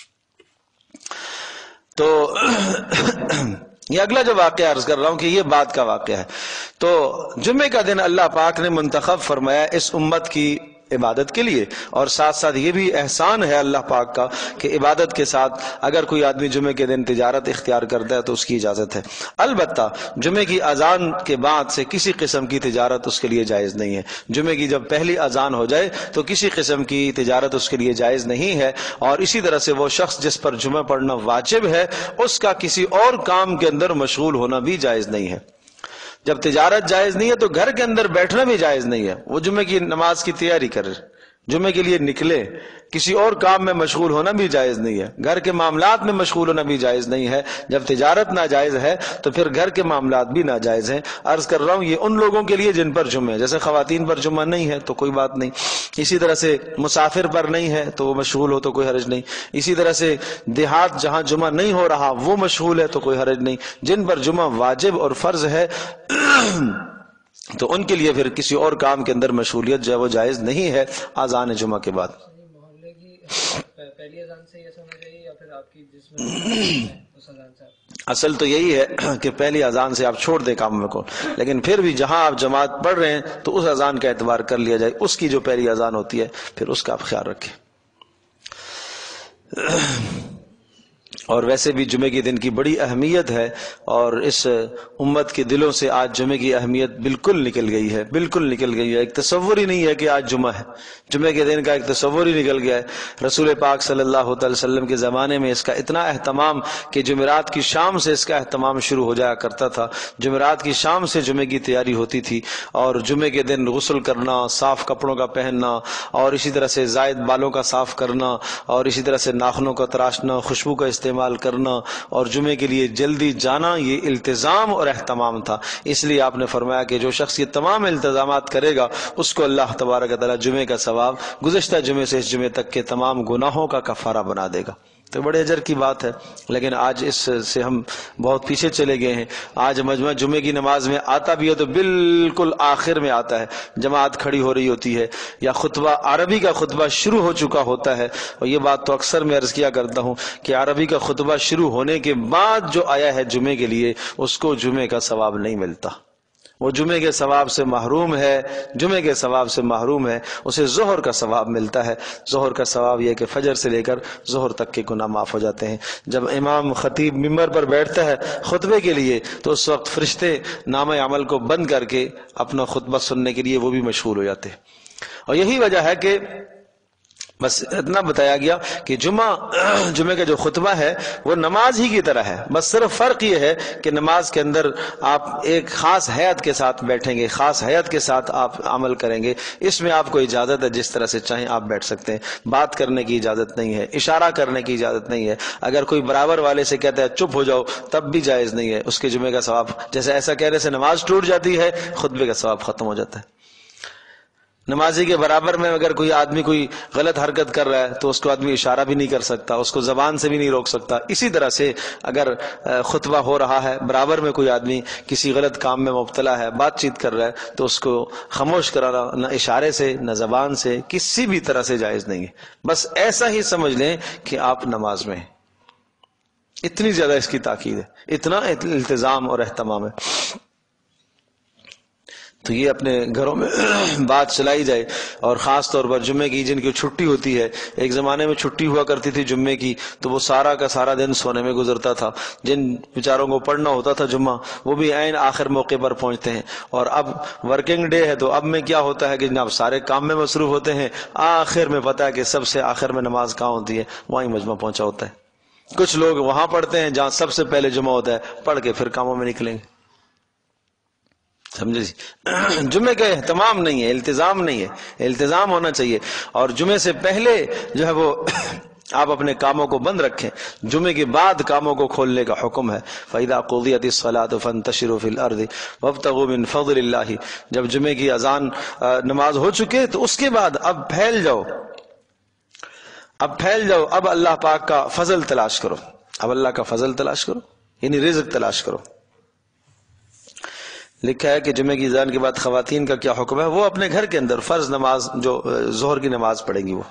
تو یہ اگلا جو واقعہ عرض کر رہا ہوں کہ یہ بات کا واقعہ ہے۔ تو جمعے کا دن اللہ پاک نے منتخب فرمایا اس امت کی عبادت کے لیے، اور ساتھ ساتھ یہ بھی احسان ہے اللہ پاک کا کہ عبادت کے ساتھ اگر کوئی آدمی جمعے کے دن تجارت اختیار کرتا ہے تو اس کی اجازت ہے۔ البتہ جمعے کی اذان کے بعد سے کسی قسم کی تجارت اس کے لیے جائز نہیں ہے۔ جمعے کی جب پہلی اذان ہو جائے تو کسی قسم کی تجارت اس کے لیے جائز نہیں ہے، اور اسی طرح سے وہ شخص جس پر جمعہ پڑھنا واجب ہے اس کا کسی اور کام کے اندر مشغول ہونا بھی جائز نہیں ہے۔ جب تجارت جائز نہیں ہے تو گھر کے اندر بیٹھنا بھی جائز نہیں ہے۔ وہ جمعے کی نماز کی تیاری کرے، جمعے کے لیے نکلے، کسی اور کام میں مشغول ہونا بھی جائز نہیں ہے، گھر کے معاملات میں مشغول ہونا بھی جائز نہیں ہے۔ جب تجارت ناجائز ہے تو پھر گھر کے معاملات بھی ناجائز ہیں۔ عرض کر رہا ہوں یہ ان لوگوں کے لیے جن پر جمعہ ہے، جیسے خواتین پر جمعہ نہیں ہے تو کوئی بات نہیں، اسی طرح سے مسافر پر نہیں ہے تو وہ مشغول ہو تو کوئی حرج نہیں، اسی طرح سے دیہات جہاں جمعہ نہیں ہو رہا وہ مشغول ہے تو کوئی حرج نہیں۔ جن پر جمعہ واجب اور فرض ہے تو ان کے لیے پھر کسی اور کام کے اندر مشغولیت جو ہے وہ جائز نہیں ہے اذان جمعہ کے بعد۔ محلے کی پہلی اذان سے یہ سمجھ چاہیے یا پھر آپ کی جس میں اس اذان سے؟ اصل تو یہی ہے کہ پہلی اذان سے آپ چھوڑ دیں کام کو، لیکن پھر بھی جہاں آپ جماعت پڑھ رہے ہیں تو اس اذان کا اعتبار کر لیا جائے، اس کی جو پہلی اذان ہوتی ہے پھر اس کا آپ خیال رکھیں۔ اور ویسے بھی جمعے کے دن کی بڑی اہمیت ہے، اور اس امت کے دلوں سے آج جمعے کی اہمیت بالکل نکل گئی ہے، بالکل نکل گئی ہے۔ ایک تصور ہی نہیں ہے کہ آج جمعہ ہے، جمعے کے دن کا ایک تصور ہی نکل گیا ہے۔ رسول پاک صلی اللہ علیہ وسلم کے زمانے میں اس کا اتنا اہتمام کہ جمعرات کی شام سے اس کا اہتمام شروع ہو جایا کرتا تھا، جمعرات کی شام سے جمعے کی تیاری ہوتی تھی، اور جمعے کے دن غسل کرنا، صاف کپڑوں کا پہننا، اور اسی طرح سے زائد بالوں کا صاف کرنا، اور اسی طرح سے ناخنوں کا تراشنا، خوشبو کا استعمال کرنا، اور جمعے کے لیے جلدی جانا، یہ التزام اور اہتمام تھا۔ اس لیے آپ نے فرمایا کہ جو شخص یہ تمام التزامات کرے گا اس کو اللہ تبارک و تعالی جمعے کا ثواب گزشتہ جمعے سے اس جمعے تک کے تمام گناہوں کا کفارہ بنا دے گا۔ تو بڑے اجر کی بات ہے، لیکن آج اس سے ہم بہت پیچھے چلے گئے ہیں۔ آج مجمع جمعے کی نماز میں آتا بھی ہے تو بالکل آخر میں آتا ہے، جماعت کھڑی ہو رہی ہوتی ہے یا خطبہ عربی کا خطبہ شروع ہو چکا ہوتا ہے، اور یہ بات تو اکثر میں عرض کیا کرتا ہوں کہ عربی کا خطبہ شروع ہونے کے بعد جو آیا ہے جمعے کے لیے اس کو جمعے کا ثواب نہیں ملتا، وہ جمعے کے ثواب سے محروم ہے، جمعے کے ثواب سے محروم ہے۔ اسے ظہر کا ثواب ملتا ہے۔ ظہر کا ثواب یہ کہ فجر سے لے کر ظہر تک کے گناہ معاف ہو جاتے ہیں۔ جب امام خطیب ممبر پر بیٹھتا ہے خطبے کے لیے تو اس وقت فرشتے نامہ عمل کو بند کر کے اپنا خطبہ سننے کے لیے وہ بھی مشغول ہو جاتے ہیں، اور یہی وجہ ہے کہ بس اتنا بتایا گیا کہ جمعے کا جو خطبہ ہے وہ نماز ہی کی طرح ہے، بس صرف فرق یہ ہے کہ نماز کے اندر آپ ایک خاص ہیئت کے ساتھ بیٹھیں گے، خاص ہیئت کے ساتھ آپ عمل کریں گے۔ اس میں آپ کو اجازت ہے جس طرح سے چاہیں آپ بیٹھ سکتے ہیں، بات کرنے کی اجازت نہیں ہے، اشارہ کرنے کی اجازت نہیں ہے۔ اگر کوئی برابر والے سے کہتا ہے چپ ہو جاؤ تب بھی جائز نہیں ہے، اس کے جمعے کا ثواب جیسے ایسا کہنے سے نماز ٹوٹ جاتی ہے، خطبے کا ثواب ختم ہو جاتا ہے۔ نمازی کے برابر میں اگر کوئی آدمی کوئی غلط حرکت کر رہا ہے تو اس کو آدمی اشارہ بھی نہیں کر سکتا، اس کو زبان سے بھی نہیں روک سکتا۔ اسی طرح سے اگر خطبہ ہو رہا ہے، برابر میں کوئی آدمی کسی غلط کام میں مبتلا ہے، بات چیت کر رہا ہے، تو اس کو خاموش کرانا نہ اشارے سے نہ زبان سے کسی بھی طرح سے جائز نہیں ہے۔ بس ایسا ہی سمجھ لیں کہ آپ نماز میں ہیں، اتنی زیادہ اس کی تاکید ہے، اتنا التزام اور اہتمام ہے۔ تو یہ اپنے گھروں میں بات چلائی جائے، اور خاص طور پر جمعے کی جن کی چھٹی ہوتی ہے، ایک زمانے میں چھٹی ہوا کرتی تھی جمعے کی تو وہ سارا کا سارا دن سونے میں گزرتا تھا، جن بیچاروں کو پڑھنا ہوتا تھا جمعہ وہ بھی عین آخر موقع پر پہنچتے ہیں، اور اب ورکنگ ڈے ہے تو اب میں کیا ہوتا ہے کہ جناب سارے کام میں مصروف ہوتے ہیں، آخر میں پتہ ہے کہ سب سے آخر میں نماز کہاں ہوتی ہے، وہیں مجمع پہنچا ہوتا ہے۔ کچھ لوگ وہاں پڑھتے ہیں جہاں سب سے پہلے جمعہ ہوتا ہے، پڑھ کے پھر کاموں میں نکلیں گے، سمجھے جی۔ جمعے کا اہتمام نہیں ہے، التزام نہیں ہے، التزام ہونا چاہیے، اور جمعے سے پہلے جو ہے وہ آپ اپنے کاموں کو بند رکھیں، جمعے کے بعد کاموں کو کھولنے کا حکم ہے۔ فَإِذَا قُضِيَتِ الصَّلَاةُ فَانتَشِرُوا فِي الْأَرْضِ وَابْتَغُوا مِن فَضْلِ اللَّهِ۔ جب جمعے کی اذان نماز ہو چکے تو اس کے بعد اب پھیل جاؤ، اب پھیل جاؤ، اب اللہ پاک کا فضل تلاش کرو، اب اللہ کا فضل تلاش کرو، یعنی رزق تلاش کرو۔ لکھا ہے کہ جمعے کی اذان کے بعد خواتین کا کیا حکم ہے، وہ اپنے گھر کے اندر فرض نماز جو ظہر کی نماز پڑھیں گی وہ۔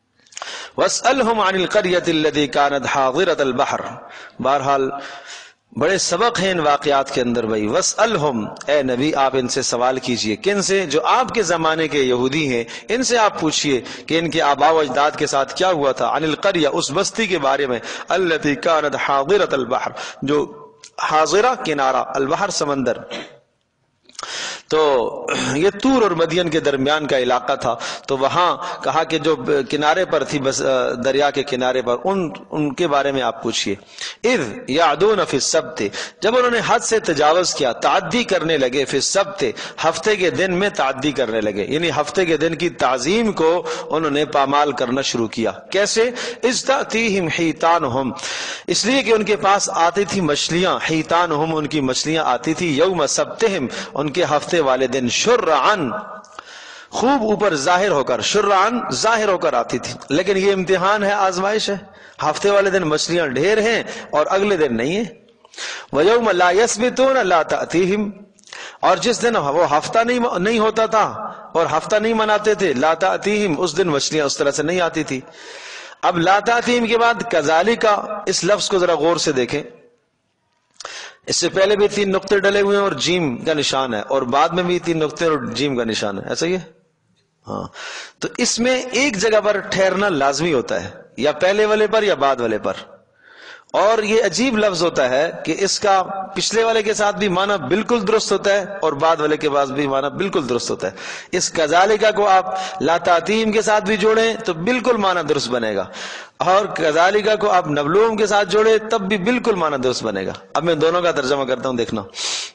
وَاسْأَلْهُمْ عَنِ الْقَرْيَةِ الَّتِي كَانَتْ حَاضِرَةَ الْبَحْرِ۔ بہرحال بڑے سبق ہیں ان واقعات کے اندر بھائی. وَاسْأَلْهُمْ، اے نبی آپ ان سے سوال کیجئے. کن سے؟ جو آپ کے زمانے کے یہودی ہیں، ان سے آپ پوچھئے کہ ان کے آباء و اجداد کے ساتھ کیا ہوا تھا. عن القریہ، اس بستی کے بارے میں، التي كانت حاضرۃ البحر، جو حاضرہ کنارہ، البحر سمندر. تو یہ طور اور مدین کے درمیان کا علاقہ تھا. تو وہاں کہا کہ جو کنارے پر تھی، بس دریا کے کنارے پر، ان کے بارے میں آپ پوچھئے. اذ یعدون فی السبت، جب انہوں نے حد سے تجاوز کیا، تعدی کرنے لگے، فی السبت، ہفتے کے دن میں تعدی کرنے لگے، یعنی ہفتے کے دن کی تعظیم کو انہوں نے پامال کرنا شروع کیا. کیسے؟ اذ تأتیہم حیتانہم، اس لیے کہ ان کے پاس آتی تھی مچھلیاں، حیتانہم، ان کی مچھلیاں آتی تھی، یوم سبتہم، ان کے ہفتے والے دن، شرعن، خوب اوپر ظاہر ہو کر، شرعن ظاہر ہو کر آتی تھی. لیکن یہ امتحان ہے، آزمائش ہے. ہفتے والے دن مچھلیاں ڈھیر ہیں اور اگلے دن نہیں ہیں. وَيَوْمَ لَا يَسْبِتُونَ لَا تَأْتِيهِمْ، اور جس دن وہ ہفتہ نہیں ہوتا تھا اور ہفتہ نہیں مناتے تھے، لا تأتیہم، اس دن مچھلیاں اس طرح سے نہیں آتی تھی. اب لا تأتیہم کے بعد کذالک، اس لفظ کو ذرا غور سے دیکھیں. اس سے پہلے بھی 3 نقطے ڈلے ہوئے ہیں اور جیم کا نشان ہے، اور بعد میں بھی 3 نقطے اور جیم کا نشان ہے. ایسا ہی ہے؟ ہاں. تو اس میں ایک جگہ پر ٹھہرنا لازمی ہوتا ہے، یا پہلے والے پر یا بعد والے پر. اور یہ عجیب لفظ ہوتا ہے کہ اس کا پچھلے والے کے ساتھ بھی معنی بالکل درست ہوتا ہے اور بعد والے کے پاس بھی معنی بالکل درست ہوتا ہے. اس کذالکہ کو آپ لا تأتیہم کے ساتھ بھی جوڑیں تو بالکل معنی درست بنے گا، اور کذالکہ کو آپ نبلوہم کے ساتھ جوڑیں تب بھی بالکل معنی درست بنے گا. اب میں دونوں کا ترجمہ کرتا ہوں، دیکھنا.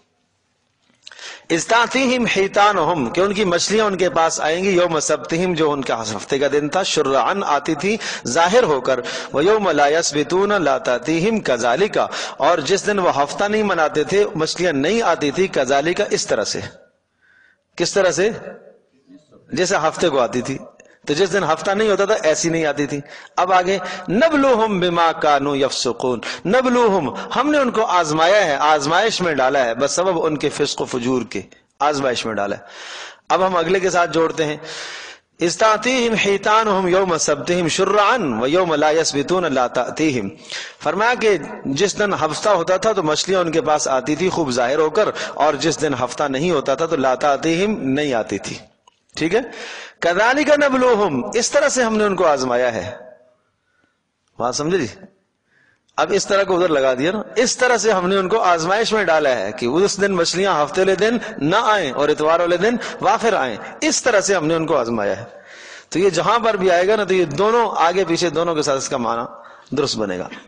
استاتیہم حیتانہم، کہ ان کی مچھلیاں ان کے پاس آئیں گی، یوم سبتہم، جو ان کا ہفتے کا دن تھا، شرعن آتی تھی ظاہر ہو کر، ویوم لا یسبتون لا تاتیہم کذالک، اور جس دن وہ ہفتہ نہیں مناتے تھے مچھلیاں نہیں آتی تھی، کذالک، اس طرح سے. کس طرح سے؟ جیسے ہفتے کو آتی تھی. تو جس دن ہفتہ نہیں ہوتا تھا ایسی نہیں آتی تھی. اب آگے، نبلوہم بما کانوا یفسقون، نبلوہم، ہم نے ان کو آزمایا ہے، آزمائش میں ڈالا ہے، بس سبب ان کے فسق و فجور کے، آزمائش میں ڈالا ہے. اب ہم اگلے کے ساتھ جوڑتے ہیں. استاتیہم حیتانہم یوم سبتہم شرعن ویوم لا یسبتون لا تأتیہم، فرمایا کہ جس دن ہفتہ ہوتا تھا تو مچھلیاں ان کے پاس آتی تھی خوب ظاہر ہو کر، اور جس دن ہفتہ نہیں ہوتا تھا تو لا تأتیہم نہیں آتی تھی. ٹھیک ہے. کذالک نبلوہم، اس طرح سے ہم نے ان کو آزمایا ہے. بات سمجھے جی؟ اب اس طرح کو ادھر لگا دیا نا، اس طرح سے ہم نے ان کو آزمائش میں ڈالا ہے کہ اس دن مچھلیاں ہفتے والے دن نہ آئیں اور اتوار والے دن وافر آئیں. اس طرح سے ہم نے ان کو آزمایا ہے. تو یہ جہاں پر بھی آئے گا نا تو یہ دونوں آگے پیچھے دونوں کے ساتھ اس کا معنی درست بنے گا.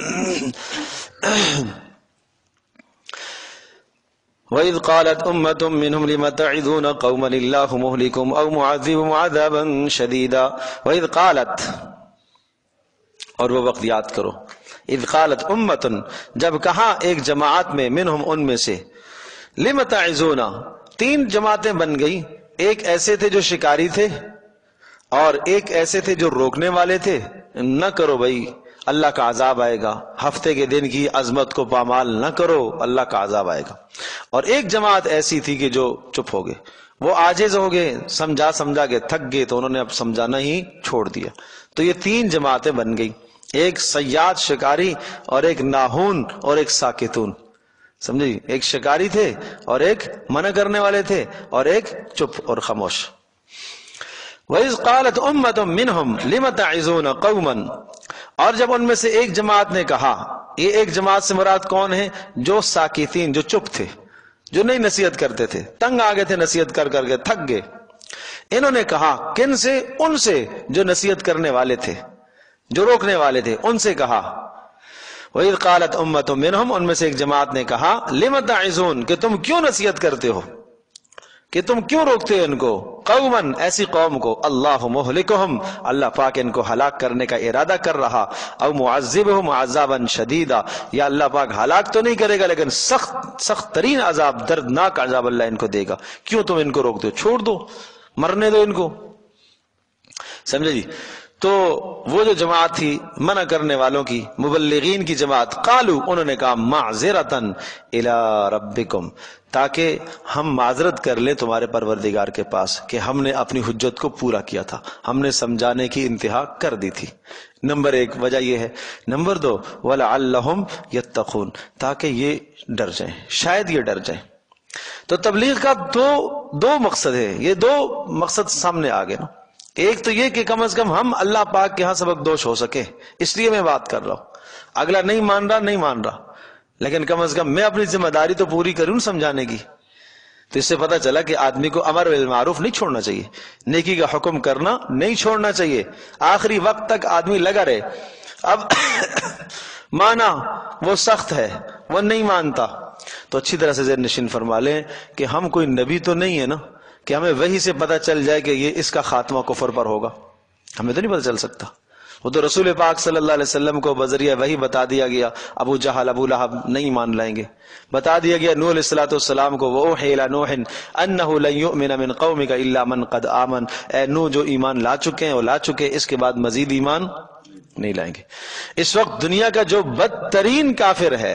وَإِذْ قَالَتْ أُمَّةٌ مِّنْهُمْ لِمَ تَعِظُونَ قَوْمًا اللَّهُ مُهْلِكُهُمْ أَوْ مُعَذِّبُهُمْ عَذَابًا شَدِيدًا. وَإِذْ قَالَتْ، اور وہ وقت یاد کرو، اذ قالت امتن، جب کہا ایک جماعت میں، منہم، ان میں سے، لم تعظون، 3 جماعتیں بن گئی. ایک ایسے تھے جو شکاری تھے، اور ایک ایسے تھے جو روکنے والے تھے، نہ کرو بھائی اللہ کا عذاب آئے گا، ہفتے کے دن کی عظمت کو پامال نہ کرو، اللہ کا عذاب آئے گا. اور ایک جماعت ایسی تھی کہ جو چپ ہو گئے، وہ عاجز ہو گئے، سمجھا کے تھک گئے تو انہوں نے اب سمجھانا ہی چھوڑ دیا. تو یہ 3 جماعتیں بن گئی، ایک صیاد شکاری اور ایک ناہون اور ایک ساکتون. سمجھے؟ ایک شکاری تھے اور ایک منع کرنے والے تھے اور ایک چپ اور خاموش. وَإِذْ قَالَتْ أُمَّةٌ مِّنْهُمْ لِمَ تَعِظُونَ قَوْمًا، اور جب ان میں سے ایک جماعت نے کہا، یہ ایک جماعت سے مراد کون ہے؟ جو ساکتین، جو چپ تھے، جو نہیں نصیحت کرتے تھے، تنگ آ گئے تھے نصیحت کر کے، تھک گئے. انہوں نے کہا، کن سے؟ ان سے جو نصیحت کرنے والے تھے، جو روکنے والے تھے، ان سے کہا. وَإِذْ قَالَتْ أُمَّةٌ مِّنْهُمْ، ان میں سے ایک جماعت نے کہا، لِمَ تَعِظُونَ، کہ تم کیوں نصیحت کرتے ہو، کہ تم کیوں روکتے ہو ان کو، قوماً، ایسی قوم کو، اللہ مہلکہم، اللہ پاک ان کو ہلاک کرنے کا ارادہ کر رہا، او معذبہم عذابا شدیدا، یا اللہ پاک ہلاک تو نہیں کرے گا لیکن سخت ترین عذاب، دردناک عذاب اللہ ان کو دے گا. کیوں تم ان کو روکتے ہو؟ چھوڑ دو، مرنے دو ان کو. سمجھے جی؟ تو وہ جو جماعت تھی منع کرنے والوں کی، مبلغین کی جماعت، قالو انہوں نے کہا معذرتن الی ربکم، تاکہ ہم معذرت کر لیں تمہارے پروردگار کے پاس کہ ہم نے اپنی حجت کو پورا کیا تھا، ہم نے سمجھانے کی انتہا کر دی تھی۔ نمبر 1 وجہ یہ ہے۔ نمبر 2 وَلَعَلَّهُمْ يَتَّقُونَ، تاکہ یہ ڈر جائیں، شاید یہ ڈر جائیں۔ تو تبلیغ کا دو مقصد ہے، یہ 2 مقصد سامنے آ گئے نا۔ ایک تو یہ کہ کم از کم ہم اللہ پاک کے ہاں سبق دوش ہو سکے، اس لیے میں بات کر رہا ہوں۔ اگلا نہیں مان رہا، لیکن کم از کم میں اپنی ذمہ داری تو پوری کروں سمجھانے کی۔ تو اس سے پتہ چلا کہ آدمی کو امر بالمعروف نہیں چھوڑنا چاہیے، نیکی کا حکم کرنا نہیں چھوڑنا چاہیے، آخری وقت تک آدمی لگا رہے۔ اب مانا وہ سخت ہے، وہ نہیں مانتا، تو اچھی طرح سے ذہن نشین فرما لیں کہ ہم کوئی نبی تو نہیں ہے نا کہ ہمیں وہی سے پتہ چل جائے کہ یہ اس کا خاتمہ کفر پر ہوگا، ہمیں تو نہیں پتہ چل سکتا۔ وہ تو رسول پاک صلی اللہ علیہ وسلم کو بذریعہ وہی بتا دیا گیا، ابو جہل ابو لہب نہیں مان لائیں گے۔ بتا دیا گیا نوح علیہ الصلوۃ والسلام کو، وَأُوحِيَ إِلَىٰ نُوحٍ أَنَّهُ لَن يُؤْمِنَ مِن قَوْمِكَ إِلَّا مَن قَدْ آمَنَ، اے نوح جو ایمان لا چکے ہیں وہ لا چکے، اس کے بعد مزید ایمان نہیں لائیں گے۔ اس وقت دنیا کا جو بدترین کافر ہے،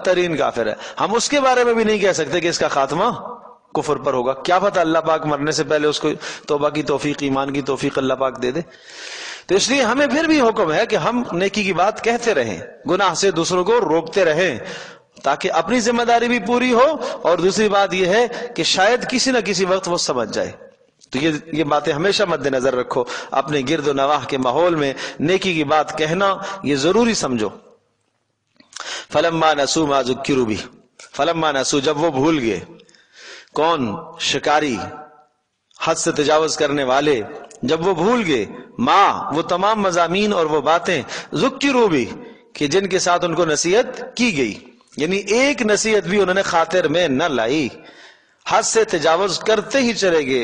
ہم اس کے بارے میں بھی نہیں کہہ سکتے کہ اس کا خاتمہ کفر پر ہوگا۔ کیا پتہ اللہ پاک مرنے سے پہلے اس کو توبہ کی توفیق، ایمان کی توفیق اللہ پاک دے دے۔ تو اس لیے ہمیں پھر بھی حکم ہے کہ ہم نیکی کی بات کہتے رہیں، گناہ سے دوسروں کو روکتے رہیں، تاکہ اپنی ذمہ داری بھی پوری ہو، اور دوسری بات یہ ہے کہ شاید کسی نہ کسی وقت وہ سمجھ جائے۔ تو یہ باتیں ہمیشہ مد نظر رکھو، اپنے گرد و نواح کے ماحول میں نیکی کی بات کہنا یہ ضروری سمجھو۔ فلما نسوا ما ذکروا بہ، فلما نسوا جب وہ بھول گئے، کون؟ شکاری، حد سے تجاوز کرنے والے، جب وہ بھول گئے وہ تمام مضامین اور وہ باتیں ذکروا بہ کہ جن کے ساتھ ان کو نصیحت کی گئی، یعنی ایک نصیحت بھی انہوں نے خاطر میں نہ لائی، حد سے تجاوز کرتے ہی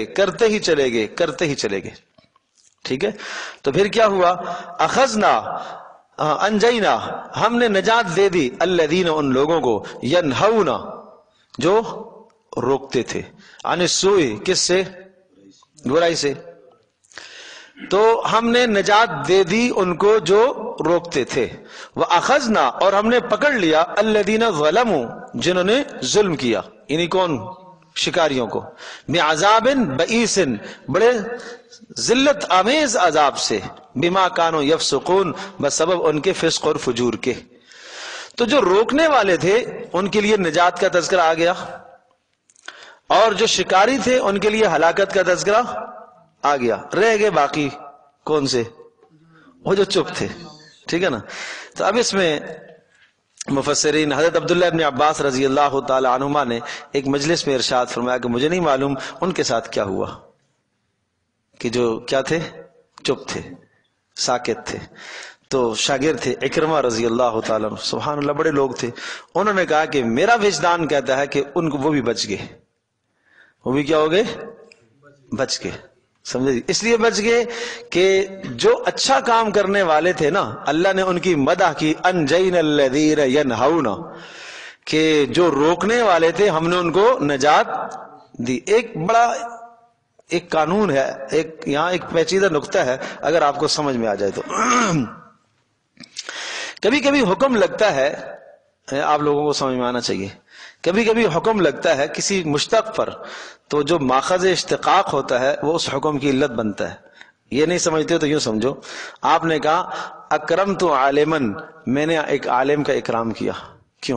چلے گئے۔ ٹھیک ہے، تو پھر کیا ہوا؟ اخذنا انجینا، ہم نے نجات دے دی، الذین ان لوگوں کو، ینہون جو روکتے تھے، عن السوء کس سے؟ برائی سے۔ تو ہم نے نجات دے دی ان کو جو روکتے تھے، وَأَخَذْنَا اور ہم نے پکڑ لیا الذین ظلموا جنہوں نے ظلم کیا، یعنی کون؟ شکاریوں کو، بعذاب بئیس بڑے ذلت آمیز عذاب سے، بما کانوا یفسقون بسبب ان کے فسق اور فجور کے۔ تو جو روکنے والے تھے ان کے لیے نجات کا تذکرہ آ گیا، اور جو شکاری تھے ان کے لیے ہلاکت کا تذکرہ آ گیا، رہ گئے باقی کون سے؟ وہ جو چپ تھے۔ ٹھیک ہے نا؟ تو اب اس میں مفسرین حضرت عبداللہ ابن عباس رضی اللہ تعالی عنہما نے ایک مجلس میں ارشاد فرمایا کہ مجھے نہیں معلوم ان کے ساتھ کیا ہوا، کہ جو کیا تھے؟ چپ تھے، ساکت تھے۔ تو شاگرد تھے اکرمہ رضی اللہ تعالیٰ عنہ، سبحان اللہ بڑے لوگ تھے، انہوں نے کہا کہ میرا وجدان کہتا ہے کہ ان کو وہ بھی بچ گئے، وہ بھی کیا ہو گئے؟ بچ گئے۔ سمجھے؟ اس لیے بچ گئے کہ جو اچھا کام کرنے والے تھے نا، اللہ نے ان کی مدح کی، انجینا الذین ینہون، کہ جو روکنے والے تھے ہم نے ان کو نجات دی۔ ایک قانون ہے، یہاں ایک پیچیدہ نقطہ ہے، اگر آپ کو سمجھ میں آ جائے تو۔ کبھی کبھی حکم لگتا ہے، آپ لوگوں کو سمجھ میں آنا چاہیے، کبھی کبھی حکم لگتا ہے کسی مشتق پر، تو جو ماخذ اشتقاق ہوتا ہے وہ اس حکم کی علت بنتا ہے۔ یہ نہیں سمجھتے تو یوں سمجھو، آپ نے کہا اکرمت عالما، میں نے ایک عالم کا اکرام کیا، کیوں؟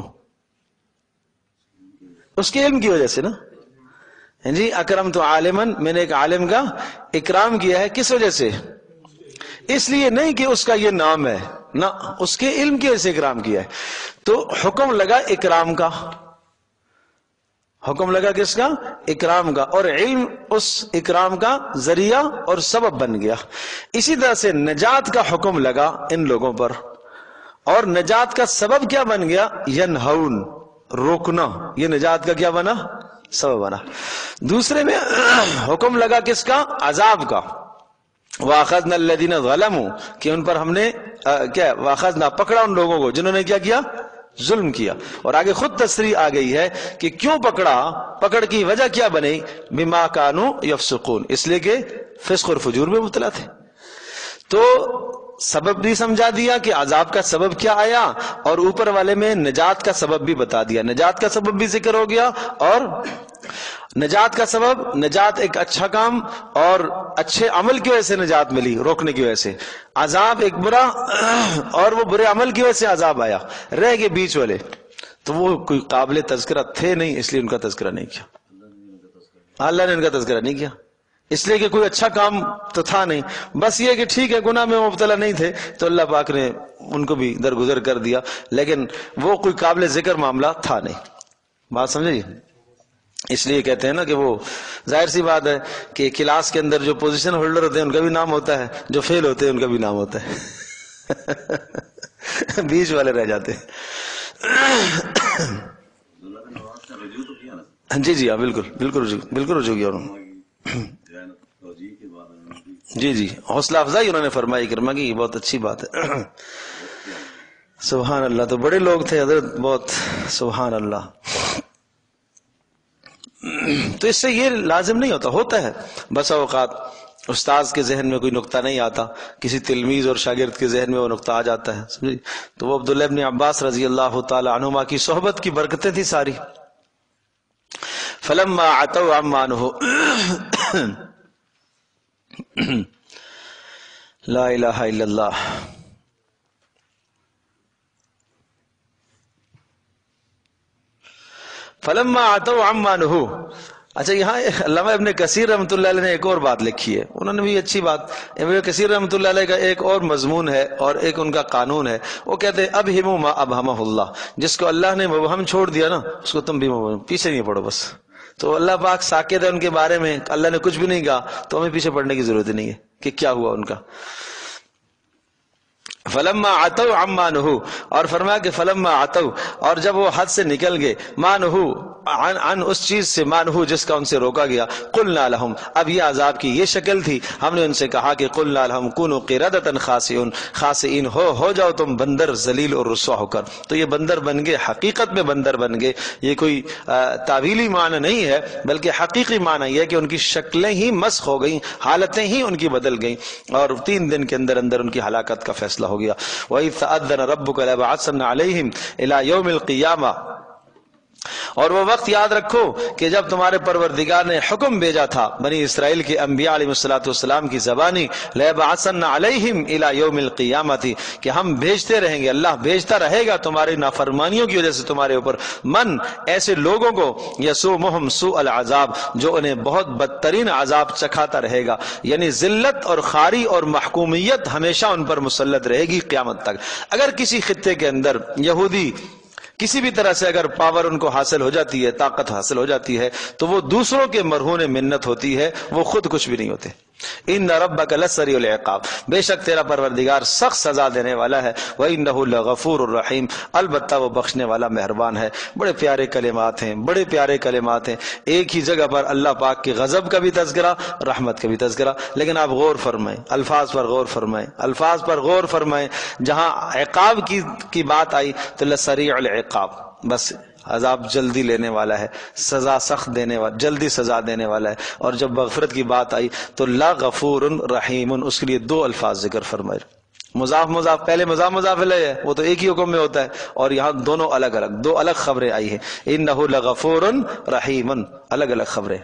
اس کے علم کی وجہ سے نا جی، اکرمت عالما، میں نے ایک عالم کا اکرام کیا ہے، کس وجہ سے؟ اس لیے نہیں کہ اس کا یہ نام ہے، نہ، اس کے علم کی وجہ سے اکرام کیا ہے۔ تو حکم لگا اکرام کا، حکم لگا کس کا؟ اکرام کا، اور علم اس اکرام کا ذریعہ اور سبب بن گیا۔ اسی طرح سے نجات کا حکم لگا ان لوگوں پر، اور نجات کا سبب کیا بن گیا؟ ینہون، روکنا، یہ نجات کا کیا بنا؟ سبب بنا۔ دوسرے میں حکم لگا کس کا؟ عذاب کا، وَأَخَذْنَا الَّذِينَ ظَلَمُوا، کہ ان پر ہم نے کیا؟ وَأَخَذْنَا، پکڑا ان لوگوں کو جنہوں نے کیا کیا؟ ظلم کیا۔ اور آگے خود تصریح آ گئی ہے کہ کیوں پکڑا، پکڑ کی وجہ کیا بنی؟ بما کانوا یفسقون، اس لیے کہ فسق اور فجور میں مبتلا تھے۔ تو سبب بھی سمجھا دیا کہ عذاب کا سبب کیا آیا، اور اوپر والے میں نجات کا سبب بھی بتا دیا. نجات کا سبب بھی ذکر ہو گیا، اور نجات کا سبب، نجات ایک اچھا کام اور اچھے عمل کی وجہ سے نجات ملی، روکنے کی وجہ سے. عذاب ایک برا اور وہ برے عمل کی وجہ سے عذاب آیا، رہ گئے بیچ والے، تو وہ کوئی قابل تذکرہ تھے نہیں، اس لیے ان کا تذکرہ نہیں کیا. اللہ نے ان کا تذکرہ نہیں کیا اس لیے کہ کوئی اچھا کام تو تھا نہیں، بس یہ کہ ٹھیک ہے گناہ میں مبتلا نہیں تھے تو اللہ پاک نے ان کو بھی درگزر کر دیا، لیکن وہ کوئی قابل ذکر معاملہ تھا نہیں. بات سمجھے جی؟ اس لیے کہتے ہیں نا کہ وہ ظاہر سی بات ہے کہ کلاس کے اندر جو پوزیشن ہولڈر ہوتے ہیں ان کا بھی نام ہوتا ہے، جو فیل ہوتے ہیں ان کا بھی نام ہوتا ہے بیچ والے رہ جاتے ہیں. جی جی ہاں بالکل بالکل بالکل رجوع کیا انہوں نے. جی جی حوصلہ افزائی انہوں نے فرمائی کرما کی، بہت اچھی بات ہے. سبحان اللہ، تو بڑے لوگ تھے حضرت، بہت سبحان اللہ. تو اس سے یہ لازم نہیں ہوتا ہے بسا اوقات استاذ کے ذہن میں کوئی نقطہ نہیں آتا، کسی تلمیذ اور شاگرد کے ذہن میں وہ نقطہ آ جاتا ہے، سمجھے؟ تو وہ عبداللہ ابن عباس رضی اللہ تعالی عنہما کی صحبت کی برکتیں تھی ساری. فلما عتوا عما نهوا لا الہ الا اللہ. فلما عتوا عما نهوا. اچھا یہاں علامہ ابن کثیر رحمۃ اللہ علیہ نے ایک اور بات لکھی ہے، انہوں نے بھی اچھی بات. ابن کثیر رحمۃ اللہ علیہ کا ایک اور مضمون ہے اور ایک ان کا قانون ہے. وہ کہتے ہیں ابہموا ما ابہمہ اللہ، جس کو اللہ نے مبہم چھوڑ دیا نا اس کو تم بھی مبہم پیچھے نہیں پڑو بس. تو اللہ پاک ساکت ہے ان کے بارے میں، اللہ نے کچھ بھی نہیں کہا تو ہمیں پیچھے پڑنے کی ضرورت نہیں ہے کہ کیا ہوا ان کا. فلما عتوا عما نهوا، اور فرمایا کہ فلما عتوا، اور جب وہ حد سے نکل گئے، ما نهوا عن اس چیز سے، ما نهوا جس کا ان سے روکا گیا، قلنا لهم، اب یہ عذاب کی یہ شکل تھی، ہم نے ان سے کہا کہ قلنا لهم كونوا قردة خاسئين، ہو جاؤ تم بندر ذلیل اور رسوا ہو کر. تو یہ بندر بن گئے، حقیقت میں بندر بن گئے. یہ کوئی تعویلی معنی نہیں ہے بلکہ حقیقی معنی یہ ہے کہ ان کی شکلیں ہی مسخ ہو گئیں، حالتیں ہی ان کی بدل گئیں، اور 3 دن کے اندر اندر ان کی ہلاکت کا فیصلہ ہو گیا. وَإِذْ تَأَذَّنَ رَبُّكَ لَيَبْعَثَنَّ عَلَيْهِمْ إِلَى يَوْمِ الْقِيَامَةِ، اور وہ وقت یاد رکھو کہ جب تمہارے پروردگار نے حکم بھیجا تھا بنی اسرائیل کے انبیاء علیہ السلام کی زبانی، لَيَبْعَثَنَّ عَلَيْهِمْ إِلَى يَوْمِ الْقِيَامَةِ، کہ ہم بھیجتے رہیں گے، اللہ بھیجتا رہے گا تمہاری نافرمانیوں کی وجہ سے تمہارے اوپر، من ایسے لوگوں کو، یسومہم سوء العذاب، جو انہیں بہت بدترین عذاب چکھاتا رہے گا، یعنی ذلت اور خاری اور محکومیت ہمیشہ ان پر مسلط رہے گی قیامت تک. اگر کسی خطے کے اندر یہودی کسی بھی طرح سے اگر پاور ان کو حاصل ہو جاتی ہے، طاقت حاصل ہو جاتی ہے، تو وہ دوسروں کے مرہون منت ہوتی ہے، وہ خود کچھ بھی نہیں ہوتے. ان ربک لسریع العقاب، بے شک تیرا پروردگار سخت سزا دینے والا ہے. وانہ لغفور الرحیم، البتہ وہ بخشنے والا مہربان ہے. بڑے پیارے کلمات ہیں، بڑے پیارے کلمات ہیں. ایک ہی جگہ پر اللہ پاک کے غضب کا بھی تذکرہ، رحمت کا بھی تذکرہ، لیکن آپ غور فرمائیں، الفاظ پر غور فرمائیں، الفاظ پر غور فرمائیں. جہاں عقاب کی بات آئی تو لسریع العقاب، بس عذاب جلدی لینے والا ہے، سزا سخت دینے والا، جلدی سزا دینے والا ہے. اور جب مغفرت کی بات آئی تو لا غفور رحیم، اس کے لیے 2 الفاظ ذکر فرمائے. مضاف پہلے مضاف الیہ ہے، وہ تو ایک ہی حکم میں ہوتا ہے، اور یہاں دونوں الگ الگ 2 الگ خبریں آئی ہیں. انہ لغفور رحیم، الگ الگ خبریں.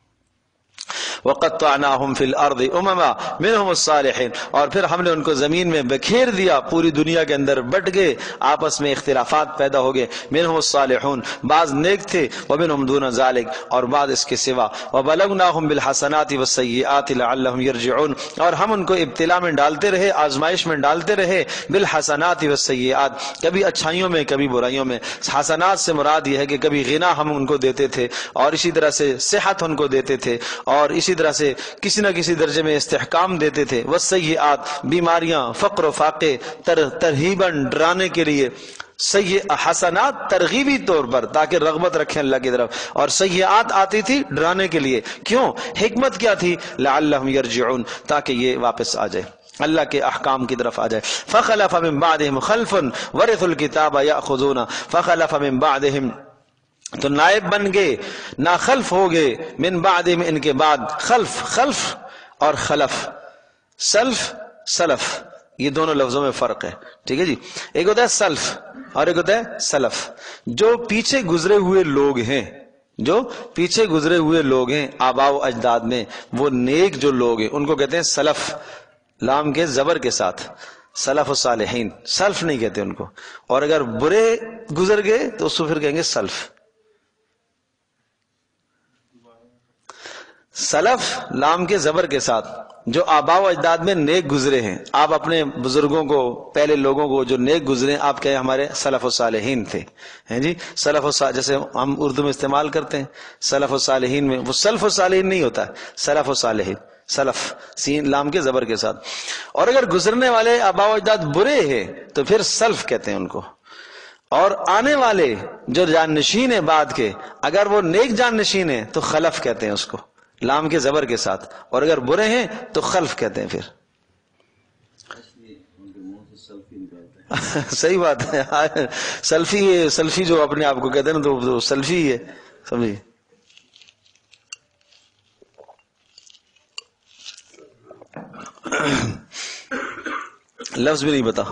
وَقَطَّعْنَاهُمْ فِي الْأَرْضِ أُمَمًا مِنْهُمُ الصَّالِحِينَ، اور پھر ہم نے ان کو زمین میں بکھیر دیا، پوری دنیا کے اندر بٹ گئے، آپس میں اختلافات پیدا ہو گئے. مِنْهُمُ الصَّالِحُونَ، بعض نیک تھے، وَمِنْهُمْ دُونَ ذَلِكَ، اور بعض اس کے سوا. وَبَلَوْنَاهُمْ بِالْحَسَنَاتِ وَالسَّيِّئَاتِ لَعَلَّهُمْ يَرْجِعُونَ، اور ہم ان کو ابتلا میں ڈالتے رہے، آزمائش میں ڈالتے رہے. بالحسنات والسیئات، کبھی اچھائیوں میں کبھی برائیوں میں. حسنات سے مراد یہ ہے کہ کبھی غنا ہم ان کو دیتے تھے، اور اسی طرح سے صحت ان کو دیتے تھے، اور اسی طرح سے کسی نہ کسی درجے میں استحکام دیتے تھے. والسیئات، بیماریاں، فقر و فاقے، ترہیباً ڈرانے کے لیے. حسنات ترغیبی طور پر تاکہ رغبت رکھیں اللہ کی طرف، اور سیئات آتی تھی ڈرانے کے لیے. کیوں؟ حکمت کیا تھی؟ لعلہم یرجعون، تاکہ یہ واپس آ جائے، اللہ کے احکام کی طرف آ جائے. فخلف من بعدهم خلف ورثوا الکتاب یاخذون، فخلف من بعدهم، تو نائب بن گئے، ناخلف ہو گئے، من بعدهم ان کے بعد، خلف اور خلف، سلف سلف، یہ دونوں لفظوں میں فرق ہے، ٹھیک ہے جی. ایک ہوتا ہے سلف اور ایک ہوتا ہے سلف. جو پیچھے گزرے ہوئے لوگ ہیں، جو پیچھے گزرے ہوئے لوگ ہیں آباء و اجداد میں، وہ نیک جو لوگ ہیں ان کو کہتے ہیں سلف، لام کے زبر کے ساتھ، سلف و صالحین. سلف نہیں کہتے ان کو. اور اگر برے گزر گئے تو اس کو پھر کہیں گے سلف. سلف لام کے زبر کے ساتھ، جو آباء و اجداد میں نیک گزرے ہیں. آپ اپنے بزرگوں کو، پہلے لوگوں کو جو نیک گزرے، آپ کہیں ہمارے سلف و صالحین تھے، ہیں جی. سلف و جیسے ہم اردو میں استعمال کرتے ہیں سلف و صالحین میں، وہ سلف و صالحین نہیں ہوتا ہے، سلف و صالحین، سلف سین لام کے زبر کے ساتھ. اور اگر گزرنے والے آباء و اجداد برے ہیں تو پھر سلف کہتے ہیں ان کو. اور آنے والے جو جانشین ہیں بعد کے، اگر وہ نیک جانشین ہیں تو خلف کہتے ہیں اس کو، لام کے زبر کے ساتھ. اور اگر برے ہیں تو خلف کہتے ہیں پھر. صحیح بات ہے. سلفی، سلفی جو اپنے آپ کو کہتے ہیں نا تو سلفی ہے، سمجھیے. لفظ بھی نہیں پتا.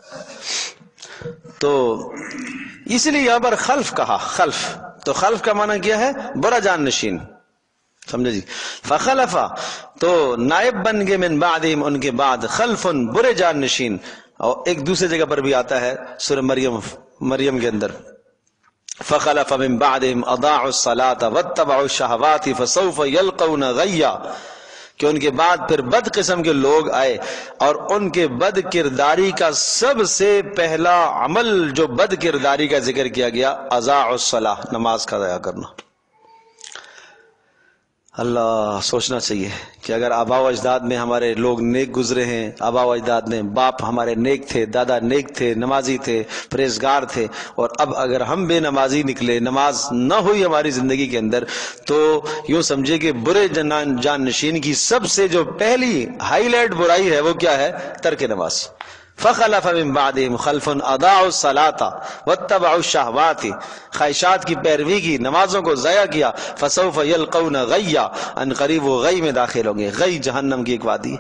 تو اس لیے یہاں پر خلف کہا. خلف تو خلف کا معنی کیا ہے؟ برا جان نشین، سمجھے جی. فخلفا تو نائب بن گئے، من بعدہم ان کے بعد، خلفن برے جان نشین. اور ایک دوسرے جگہ پر بھی آتا ہے سورہ مریم کے اندر، فخلف من بعدہم اضاعوا الصلاۃ واتبعوا الشہوات فسوف یلقون غیا، کہ ان کے بعد پھر بد قسم کے لوگ آئے اور ان کے بد کرداری کا سب سے پہلا عمل جو بد کرداری کا ذکر کیا گیا، اضاعوا الصلاۃ، نماز کا ضائع کرنا. اللہ سوچنا چاہیے کہ اگر آباء و اجداد میں ہمارے لوگ نیک گزرے ہیں، آباء و اجداد میں باپ ہمارے نیک تھے، دادا نیک تھے، نمازی تھے، پرہیزگار تھے، اور اب اگر ہم بے نمازی نکلے، نماز نہ ہوئی ہماری زندگی کے اندر، تو یوں سمجھے کہ برے جان نشین کی سب سے جو پہلی ہائی لائٹ برائی ہے وہ کیا ہے؟ ترک نماز. فخلف من بعدہم خلف اضاعوا الصلاۃ واتبعوا الشہوات، خواہشات کی پیروی کی، نمازوں کو ضائع کیا. فسوف یلقون غیا، ان قریب وہ غی میں داخل ہوں گے. غی جہنم کی ایک وادی.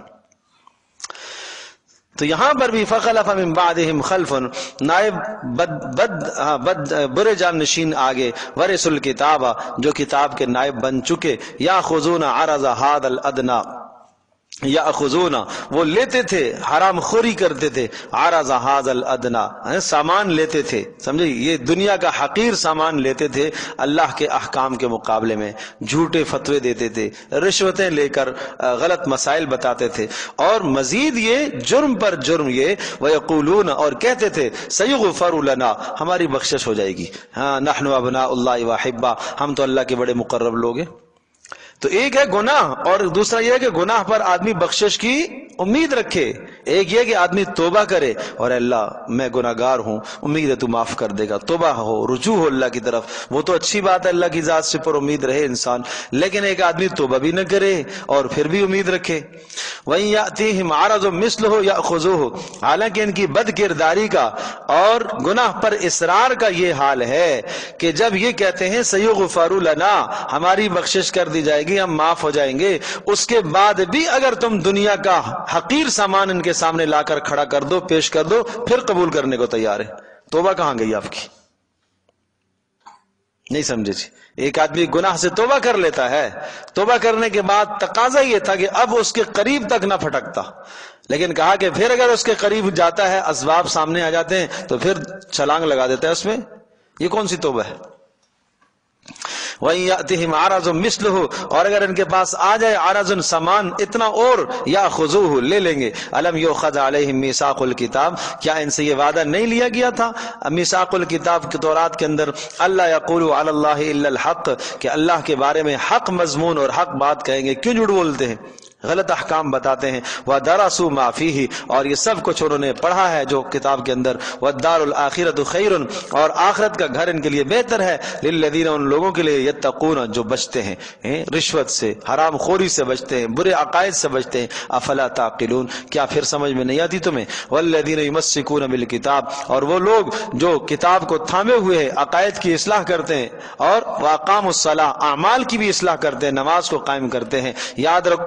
تو یہاں پر بھی فخلف من بعدہم خلف، نائب بد برے جان نشین آگے، ورث الکتاب، جو کتاب کے نائب بن چکے، یاخذون عرض ھذا الادنی، یاخذون وہ لیتے تھے، حرام خوری کرتے تھے، عرض ھذا الادنی سامان لیتے تھے، سمجھے، یہ دنیا کا حقیر سامان لیتے تھے اللہ کے احکام کے مقابلے میں. جھوٹے فتوے دیتے تھے، رشوتیں لے کر غلط مسائل بتاتے تھے، اور مزید یہ جرم پر جرم یہ، ویقولون اور کہتے تھے، سیغفر لنا ہماری بخشش ہو جائے گی، ہاں نحن ابناء اللہ واحبہ ہم تو اللہ کے بڑے مقرب لوگ ہیں. تو ایک ہے گناہ، اور دوسرا یہ ہے کہ گناہ پر آدمی بخشش کی امید رکھے. ایک یہ کہ آدمی توبہ کرے اور اللہ میں گناہگار ہوں، امید ہے تو معاف کر دے گا، توبہ ہو، رجوع ہو اللہ کی طرف، وہ تو اچھی بات ہے، اللہ کی ذات سے پر امید رہے انسان. لیکن ایک آدمی توبہ بھی نہ کرے اور پھر بھی امید رکھے. وَإِن يَأْتِيهِمْ عَرَضٌ مِثْلُهُ يَأْخُذُوهُ، حالانکہ ان کی بد کرداری کا اور گناہ پر اصرار کا یہ حال ہے کہ جب یہ کہتے ہیں سَيُغْفَرُ لَنَا ہماری بخشش کر دی جائے گی، ہم معاف ہو جائیں گے، اس کے بعد بھی اگر تم دنیا کا حقیر سامان ان کے سامنے لا کر کھڑا کر دو، پیش کر دو، پھر قبول کرنے کو تیار ہے. توبہ کہاں گئی آپ کی؟ نہیں سمجھے جی. ایک آدمی گناہ سے توبہ کر لیتا ہے، توبہ کرنے کے بعد تقاضا یہ تھا کہ اب اس کے قریب تک نہ پھٹکتا، لیکن کہا کہ پھر اگر اس کے قریب جاتا ہے، اسباب سامنے آ جاتے ہیں تو پھر چھلانگ لگا دیتا ہے اس میں. یہ کون سی توبہ ہے؟ وَإِن يَأْتِهِمْ عَرَضٌ مِثْلُهُ اور اگر ان کے پاس آ جائے عرض سامان اتنا اور، یاخذوہ لے لیں گے. الم یؤخذ علیہم میثاق الکتاب کیا ان سے یہ وعدہ نہیں لیا گیا تھا میثاق الکتاب کے تورات کے اندر، اللہ یقولوا علی اللہ الا الحق، کہ اللہ کے بارے میں حق مضمون اور حق بات کہیں گے، کیوں جھوٹ بولتے ہیں، غلط احکام بتاتے ہیں. وَدَرَسُوا مَا فِيهِ اور یہ سب کچھ انہوں نے پڑھا ہے جو کتاب کے اندر. وَالدَّارُ الْآخِرَةُ خَيْرٌ اور آخرت کا گھر ان کے لیے بہتر ہے. لِلَّذِينَ ان لوگوں کے لیے یتقون جو بچتے ہیں رشوت سے، حرام خوری سے بچتے ہیں، برے عقائد سے بچتے ہیں. افلا تعقلون کیا پھر سمجھ میں نہیں آتی تمہیں؟ وَالَّذِينَ يُمَسِّكُونَ بِالْكِتاب اور وہ لوگ جو کتاب کو تھامے ہوئے ہیں، عقائد کی اصلاح کرتے ہیں، اور وَأَقَامُوا الصَّلَاةَ اعمال کی بھی اصلاح کرتے ہیں، نماز کو قائم کرتے ہیں. یاد رکھو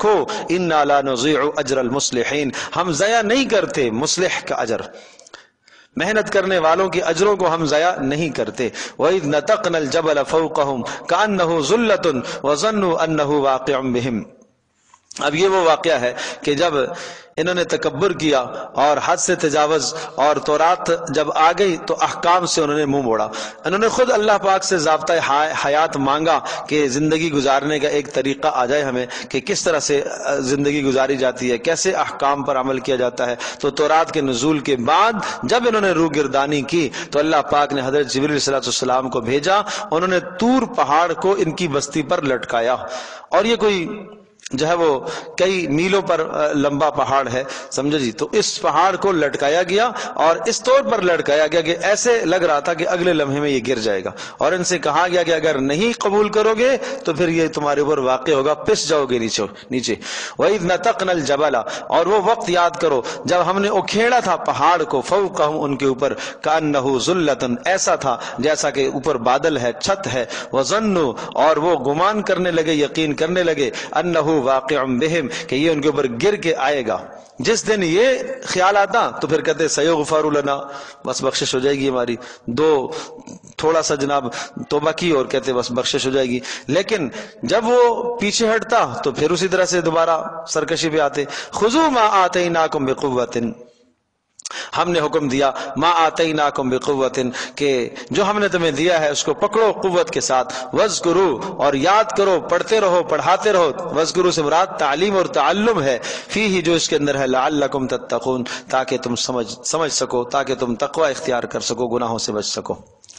انا لا نضيع اجر المصلحین، ہم ضائع نہیں کرتے مصلح کا اجر، محنت کرنے والوں کے اجروں کو ہم ضائع نہیں کرتے۔ وَإِذْ نَتَقْنَا الْجَبَلَ فَوْقَهُمْ كَأَنَّهُ ظُلَّةٌ وَظَنُّوا أَنَّهُ وَاقِعٌ بِهِمْ۔ اب یہ وہ واقعہ ہے کہ جب انہوں نے تکبر کیا اور حد سے تجاوز اور تورات جب آ گئی تو احکام سے انہوں نے منہ موڑا، انہوں نے خود اللہ پاک سے ضابطۂ حیات مانگا کہ زندگی گزارنے کا ایک طریقہ آ جائے ہمیں کہ کس طرح سے زندگی گزاری جاتی ہے، کیسے احکام پر عمل کیا جاتا ہے۔ تو تورات کے نزول کے بعد جب انہوں نے روگردانی کی تو اللہ پاک نے حضرت جبریل علیہ السلام کو بھیجا، انہوں نے طور پہاڑ کو ان کی بستی پر لٹکایا، اور یہ کوئی جو ہے وہ کئی میلوں پر لمبا پہاڑ ہے، سمجھو جی، تو اس پہاڑ کو لٹکایا گیا اور اس طور پر لٹکایا گیا کہ ایسے لگ رہا تھا کہ اگلے لمحے میں یہ گر جائے گا، اور ان سے کہا گیا کہ اگر نہیں قبول کرو گے تو پھر یہ تمہارے اوپر واقع ہوگا، پس جاؤ گے نیچے۔ وَإِذْ نَتَقْنَا الْجَبَلَ، اور وہ وقت یاد کرو جب ہم نے اکھیڑا تھا پہاڑ کو، فوقہم، ان کے اوپر، كَأَنَّهُ ظُلَّةٌ، ایسا تھا جیسا کہ اوپر بادل ہے، چھت ہے، وَظَنُّوا، اور وہ گمان کرنے لگے، یقین کرنے لگے، أَنَّهُ واقع بہم، کہ یہ ان کے اوپر گر کے آئے گا۔ جس دن یہ خیال آتا تو پھر کہتے سیغفر لنا، بس بخشش ہو جائے گی ہماری، تھوڑا سا جناب توبہ کی اور کہتے بس بخشش ہو جائے گی، لیکن جب وہ پیچھے ہٹتا تو پھر اسی طرح سے دوبارہ سرکشی پہ آتے۔ خذوا ما آتیناکم بقوۃ، ہم نے حکم دیا، ما آتیناکم بقوۃ، کہ جو ہم نے تمہیں دیا ہے اس کو پکڑو قوت کے ساتھ، وذکروا، اور یاد کرو، پڑھتے رہو، پڑھاتے رہو۔ وذکروا سے مراد تعلیم اور تعلم ہے، فیہ، جو اس کے اندر ہے، لعلکم تتقون، تاکہ تم سمجھ سکو، تاکہ تم تقوی اختیار کر سکو، گناہوں سے بچ سکو۔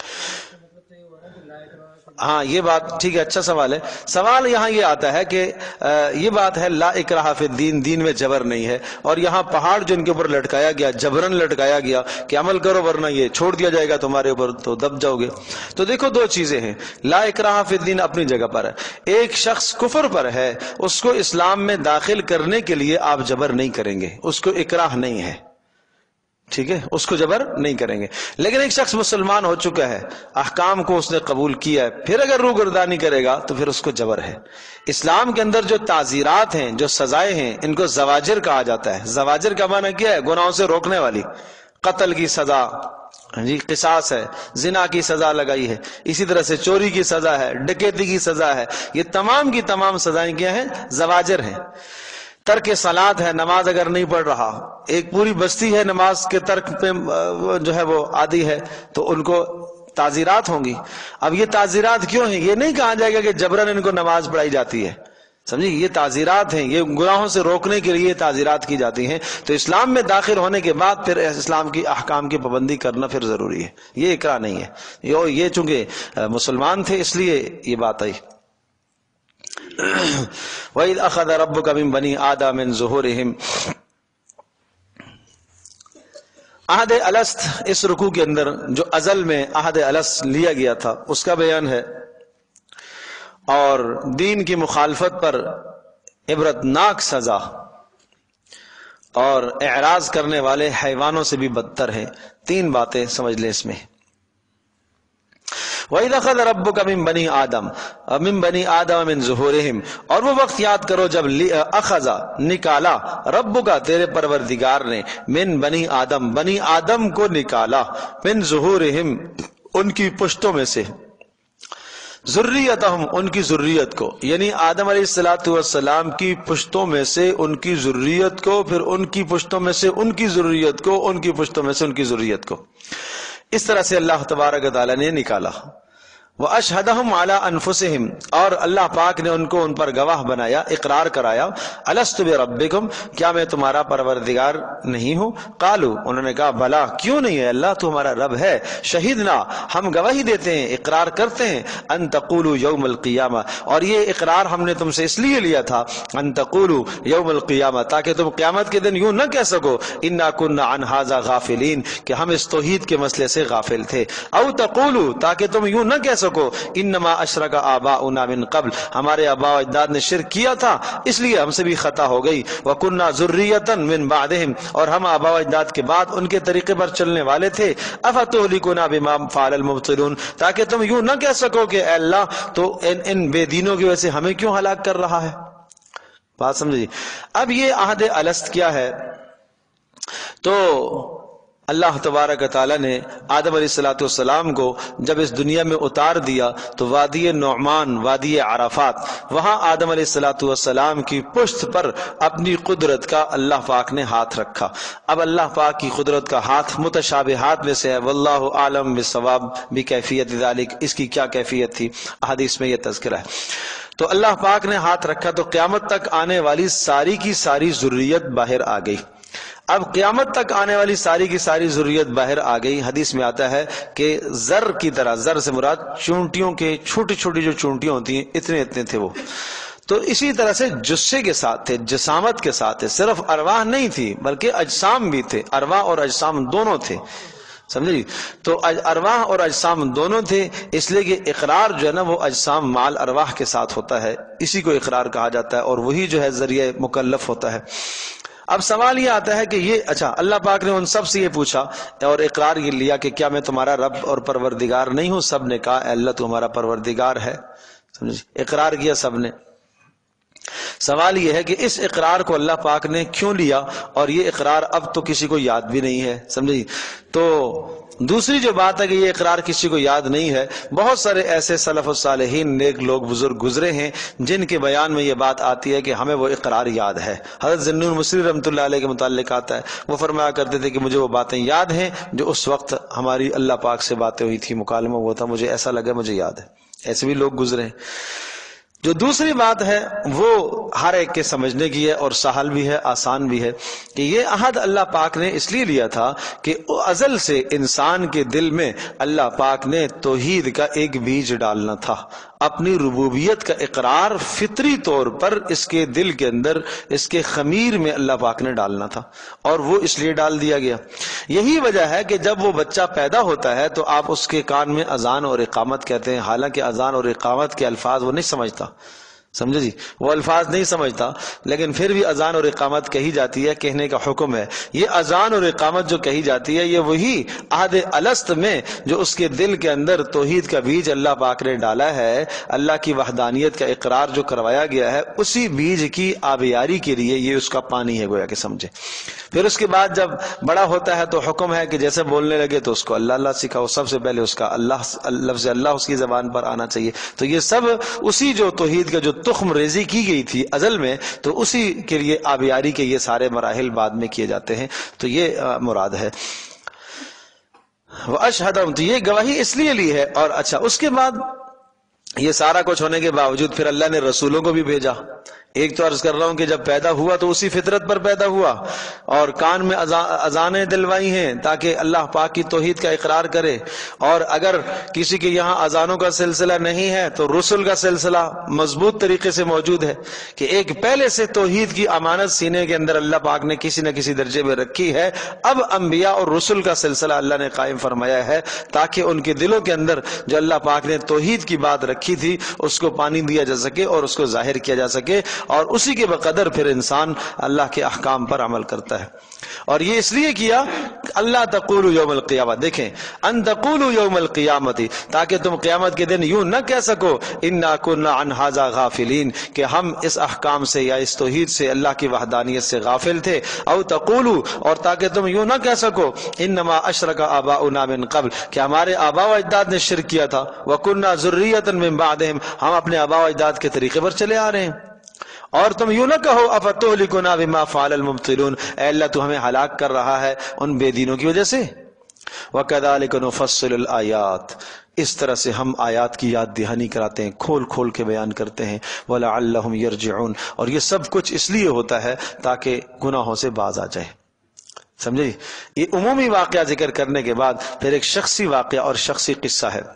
ہاں یہ بات ٹھیک ہے، اچھا سوال ہے۔ سوال یہاں یہ آتا ہے کہ یہ بات ہے لا اکراہ فی الدین، دین میں جبر نہیں ہے، اور یہاں پہاڑ جو ان کے اوپر لٹکایا گیا، جبرن لٹکایا گیا کہ عمل کرو ورنہ یہ چھوڑ دیا جائے گا تمہارے اوپر تو دب جاؤ گے۔ تو دیکھو دو چیزیں ہیں، لا اکراہ فی الدین اپنی جگہ پر ہے، ایک شخص کفر پر ہے، اس کو اسلام میں داخل کرنے کے لیے آپ جبر نہیں کریں گے، اس کو اکراہ نہیں ہے، ٹھیک ہے، اس کو جبر نہیں کریں گے۔ لیکن ایک شخص مسلمان ہو چکا ہے، احکام کو اس نے قبول کیا ہے، پھر اگر روگردانی کرے گا تو پھر اس کو جبر ہے۔ اسلام کے اندر جو تعزیرات ہیں، جو سزائیں ہیں، ان کو زواجر کہا جاتا ہے۔ زواجر کا معنی کیا ہے؟ گناہوں سے روکنے والی، قتل کی سزا جی قصاص ہے، زنا کی سزا لگائی ہے، اسی طرح سے چوری کی سزا ہے، ڈکیتی کی سزا ہے، یہ تمام کی تمام سزائیں کیا ہیں؟ زواجر ہیں۔ ترک صلاۃ ہے، نماز اگر نہیں پڑھ رہا، ایک پوری بستی ہے نماز کے ترک پہ جو ہے وہ عادی ہے، تو ان کو تعزیرات ہوں گی۔ اب یہ تعزیرات کیوں ہیں؟ یہ نہیں کہا جائے گا کہ جبرن ان کو نماز پڑھائی جاتی ہے، سمجھے، یہ تعزیرات ہیں، یہ گناہوں سے روکنے کے لیے تعزیرات کی جاتی ہیں۔ تو اسلام میں داخل ہونے کے بعد پھر اسلام کی احکام کی پابندی کرنا پھر ضروری ہے، یہ اکراہ نہیں ہے۔ یہ چونکہ مسلمان تھے اس لیے یہ بات آئی۔ وَإِذْ أَخَذَ رَبُّكَ مِنْ بَنِي آدَمَ مِنْ ظُهُورِهِمْ، عہد الست، اس رکوع کے اندر جو ازل میں عہد الست لیا گیا تھا اس کا بیان ہے، اور دین کی مخالفت پر عبرتناک سزا، اور اعراض کرنے والے حیوانوں سے بھی بدتر ہیں۔ تین باتیں سمجھ لیں اس میں۔ وَإِذْ أَخَذَ رَبُّكَ مِنْ بَنِي آدَمَ مِنْ بَنِي آدَمَ مِنْ ظُهُورِهِمْ، اور وہ وقت یاد کرو جب اخذ، نکالا، ربک، تیرے پروردگار نے، من بنی آدم، بنی آدم کو نکالا، من ظہورہم، ان کی پشتوں میں سے، ذریتہم، ان کی ذریت کو، یعنی آدم علیہ السلام کی پشتوں میں سے ان کی ذریت کو، پھر ان کی پشتوں میں سے ان کی ذریت کو، ان کی پشتوں میں سے ان کی ذریت کو، اس طرح سے اللہ تبارک و تعالی نے نکالا۔ وَأَشْهَدَهُمْ عَلَىٰ أَنفُسِهِمْ، اور اللہ پاک نے ان کو ان پر گواہ بنایا، اقرار کرایا، أَلَسْتُ بِرَبِّكُمْ، کیا میں تمہارا پروردگار نہیں ہوں؟ قالوا، انہوں نے کہا بلا، کیوں نہیں ہے اللہ، تو ہمارا رب ہے، شہیدنا، ہم گواہی دیتے ہیں، اقرار کرتے ہیں، ان تقولوا یوم القیامہ، اور یہ اقرار ہم نے تم سے اس لیے لیا تھا، ان تقولوا یوم القیامہ، تاکہ تم قیامت کے دن یوں نہ کہہ سکو، انا كنا عن هذا غافلین، کہ ہم اس توحید کے مسئلے سے غافل تھے، او تقولوا، تاکہ تم یوں نہ کہہ سکو، انما اشرک آباؤنا من قبل، ہمارے آباء و اجداد نے شرک کیا تھا اس لیے ہم سے بھی خطا ہو گئی، وکنا ذریۃ من بعدہم، اور ہم آباء و اجداد کے بعد ان کے طریقے پر چلنے والے تھے، افتہلکنا بما فعل المبطلون، تاکہ تم یوں نہ کہہ سکو کہ اے اللہ تو ان بے دینوں کی وجہ سے ہمیں کیوں ہلاک کر رہا ہے۔ بات سمجھے جی. اب یہ عہد الست کیا ہے؟ تو اللہ تبارک تعالیٰ نے آدم علیہ الصلوۃ والسلام کو جب اس دنیا میں اتار دیا تو وادی نعمان، وادی عرفات، وہاں آدم علیہ الصلوۃ والسلام کی پشت پر اپنی قدرت کا اللہ پاک نے ہاتھ رکھا. اب اللہ پاک کی قدرت کا ہاتھ متشابہات میں سے ہے، واللہ عالم بالصواب بکیفیت ذالک، اس کی کیا کیفیت تھی احادیث میں یہ تذکرہ ہے. تو اللہ پاک نے ہاتھ رکھا تو قیامت تک آنے والی ساری کی ساری ذریت باہر آ گئی. اب قیامت تک آنے والی ساری کی ساری ذریت باہر آ گئی. حدیث میں آتا ہے کہ زر کی طرح، زر سے مراد چونٹیوں کے چھوٹی چھوٹی جو چونٹیاں ہوتی ہیں اتنے اتنے تھے وہ. تو اسی طرح سے جثے کے ساتھ تھے، جسامت کے ساتھ تھے، صرف ارواح نہیں تھی بلکہ اجسام بھی تھے، ارواح اور اجسام دونوں تھے. سمجھے جی؟ تو ارواح اور اجسام دونوں تھے، اس لیے کہ اقرار جو ہے نا وہ اجسام مال ارواح کے ساتھ ہوتا ہے، اسی کو اقرار کہا جاتا ہے، اور وہی جو ہے ذریعہ مکلف ہوتا ہے. اب سوال یہ آتا ہے کہ یہ اچھا اللہ پاک نے ان سب سے یہ پوچھا اور اقرار یہ لیا کہ کیا میں تمہارا رب اور پروردگار نہیں ہوں؟ سب نے کہا اے اللہ تو ہمارا پروردگار ہے. سمجھے؟ اقرار کیا سب نے. سوال یہ ہے کہ اس اقرار کو اللہ پاک نے کیوں لیا، اور یہ اقرار اب تو کسی کو یاد بھی نہیں ہے. سمجھے؟ تو دوسری جو بات ہے کہ یہ اقرار کسی کو یاد نہیں ہے، بہت سارے ایسے سلف الصالحین نیک لوگ بزرگ گزرے ہیں جن کے بیان میں یہ بات آتی ہے کہ ہمیں وہ اقرار یاد ہے. حضرت ذنون مصری رحمۃ اللہ علیہ کے متعلق آتا ہے، وہ فرمایا کرتے تھے کہ مجھے وہ باتیں یاد ہیں جو اس وقت ہماری اللہ پاک سے باتیں ہوئی تھی، مکالمہ ہوا تھا، مجھے ایسا لگا مجھے یاد ہے. ایسے بھی لوگ گزرے ہیں. جو دوسری بات ہے وہ ہر ایک کے سمجھنے کی ہے اور سہل بھی ہے، آسان بھی ہے، کہ یہ عہد اللہ پاک نے اس لیے لیا تھا کہ ازل سے انسان کے دل میں اللہ پاک نے توحید کا ایک بیج ڈالنا تھا. اپنی ربوبیت کا اقرار فطری طور پر اس کے دل کے اندر، اس کے خمیر میں اللہ پاک نے ڈالنا تھا، اور وہ اس لیے ڈال دیا گیا. یہی وجہ ہے کہ جب وہ بچہ پیدا ہوتا ہے تو آپ اس کے کان میں اذان اور اقامت کہتے ہیں، حالانکہ اذان اور اقامت کے الفاظ وہ نہیں سمجھتا. سمجھے جی؟ وہ الفاظ نہیں سمجھتا، لیکن پھر بھی اذان اور اقامت کہی جاتی ہے، کہنے کا حکم ہے. یہ اذان اور اقامت جو کہی جاتی ہے یہ وہی عہد الست میں جو اس کے دل کے اندر توحید کا بیج اللہ پاک نے ڈالا ہے، اللہ کی وحدانیت کا اقرار جو کروایا گیا ہے، اسی بیج کی آبیاری کے لیے یہ اس کا پانی ہے، گویا کہ سمجھے. پھر اس کے بعد جب بڑا ہوتا ہے تو حکم ہے کہ جیسے بولنے لگے تو اس کو اللہ اللہ سکھاؤ، سب سے پہلے اس کا اللہ، لفظ اللہ اس کی زبان پر آنا چاہیے. تو یہ سب اسی جو توحید کا جو تخم ریزی کی گئی تھی ازل میں، تو اسی کے لیے آبیاری کے یہ سارے مراحل بعد میں کیے جاتے ہیں. تو یہ مراد ہے. وَأَشْهَدَهُمْ، تو یہ گواہی اس لیے لی ہے. اور اچھا اس کے بعد یہ سارا کچھ ہونے کے باوجود پھر اللہ نے رسولوں کو بھی بھیجا. ایک تو عرض کر رہا ہوں کہ جب پیدا ہوا تو اسی فطرت پر پیدا ہوا، اور کان میں اذانیں دلوائی ہیں تاکہ اللہ پاک کی توحید کا اقرار کرے. اور اگر کسی کے یہاں اذانوں کا سلسلہ نہیں ہے تو رسل کا سلسلہ مضبوط طریقے سے موجود ہے، کہ ایک پہلے سے توحید کی امانت سینے کے اندر اللہ پاک نے کسی نہ کسی درجے میں رکھی ہے. اب انبیاء اور رسل کا سلسلہ اللہ نے قائم فرمایا ہے تاکہ ان کے دلوں کے اندر جو اللہ پاک نے توحید کی بات رکھی تھی اس کو پانی دیا جا سکے اور اس کو ظاہر کیا جا سکے، اور اسی کے بقدر پھر انسان اللہ کے احکام پر عمل کرتا ہے. اور یہ اس لیے کیا اللہ تقولوا یوم القیامت، دیکھیں ان تقولوا یوم القیامت، تاکہ تم قیامت کے دن یوں نہ کہہ سکو انا کنا عن ھذا غافلین، کہ ہم اس احکام سے یا اس توحید سے، اللہ کی وحدانیت سے غافل تھے. او تقولوا، اور تاکہ تم یوں نہ کہہ سکو انما اشرک آباؤنا من قبل، کہ ہمارے آباء و اجداد نے شرک کیا تھا، وکنا ذریۃ من بعدہم، ہم اپنے آباء و اجداد کے طریقے پر چلے آ رہے ہیں. اور تم یوں نہ کہو افتہلکنا بما فعل المبطلون، اے اللہ تو ہمیں ہلاک کر رہا ہے ان بے دینوں کی وجہ سے. وکذالک نفصل الآیات، اس طرح سے ہم آیات کی یاد دہانی کراتے ہیں، کھول کھول کے بیان کرتے ہیں. ولعلہم یرجعون، اور یہ سب کچھ اس لیے ہوتا ہے تاکہ گناہوں سے باز آ جائے. سمجھے؟ یہ عمومی واقعہ ذکر کرنے کے بعد پھر ایک شخصی واقعہ اور شخصی قصہ ہے.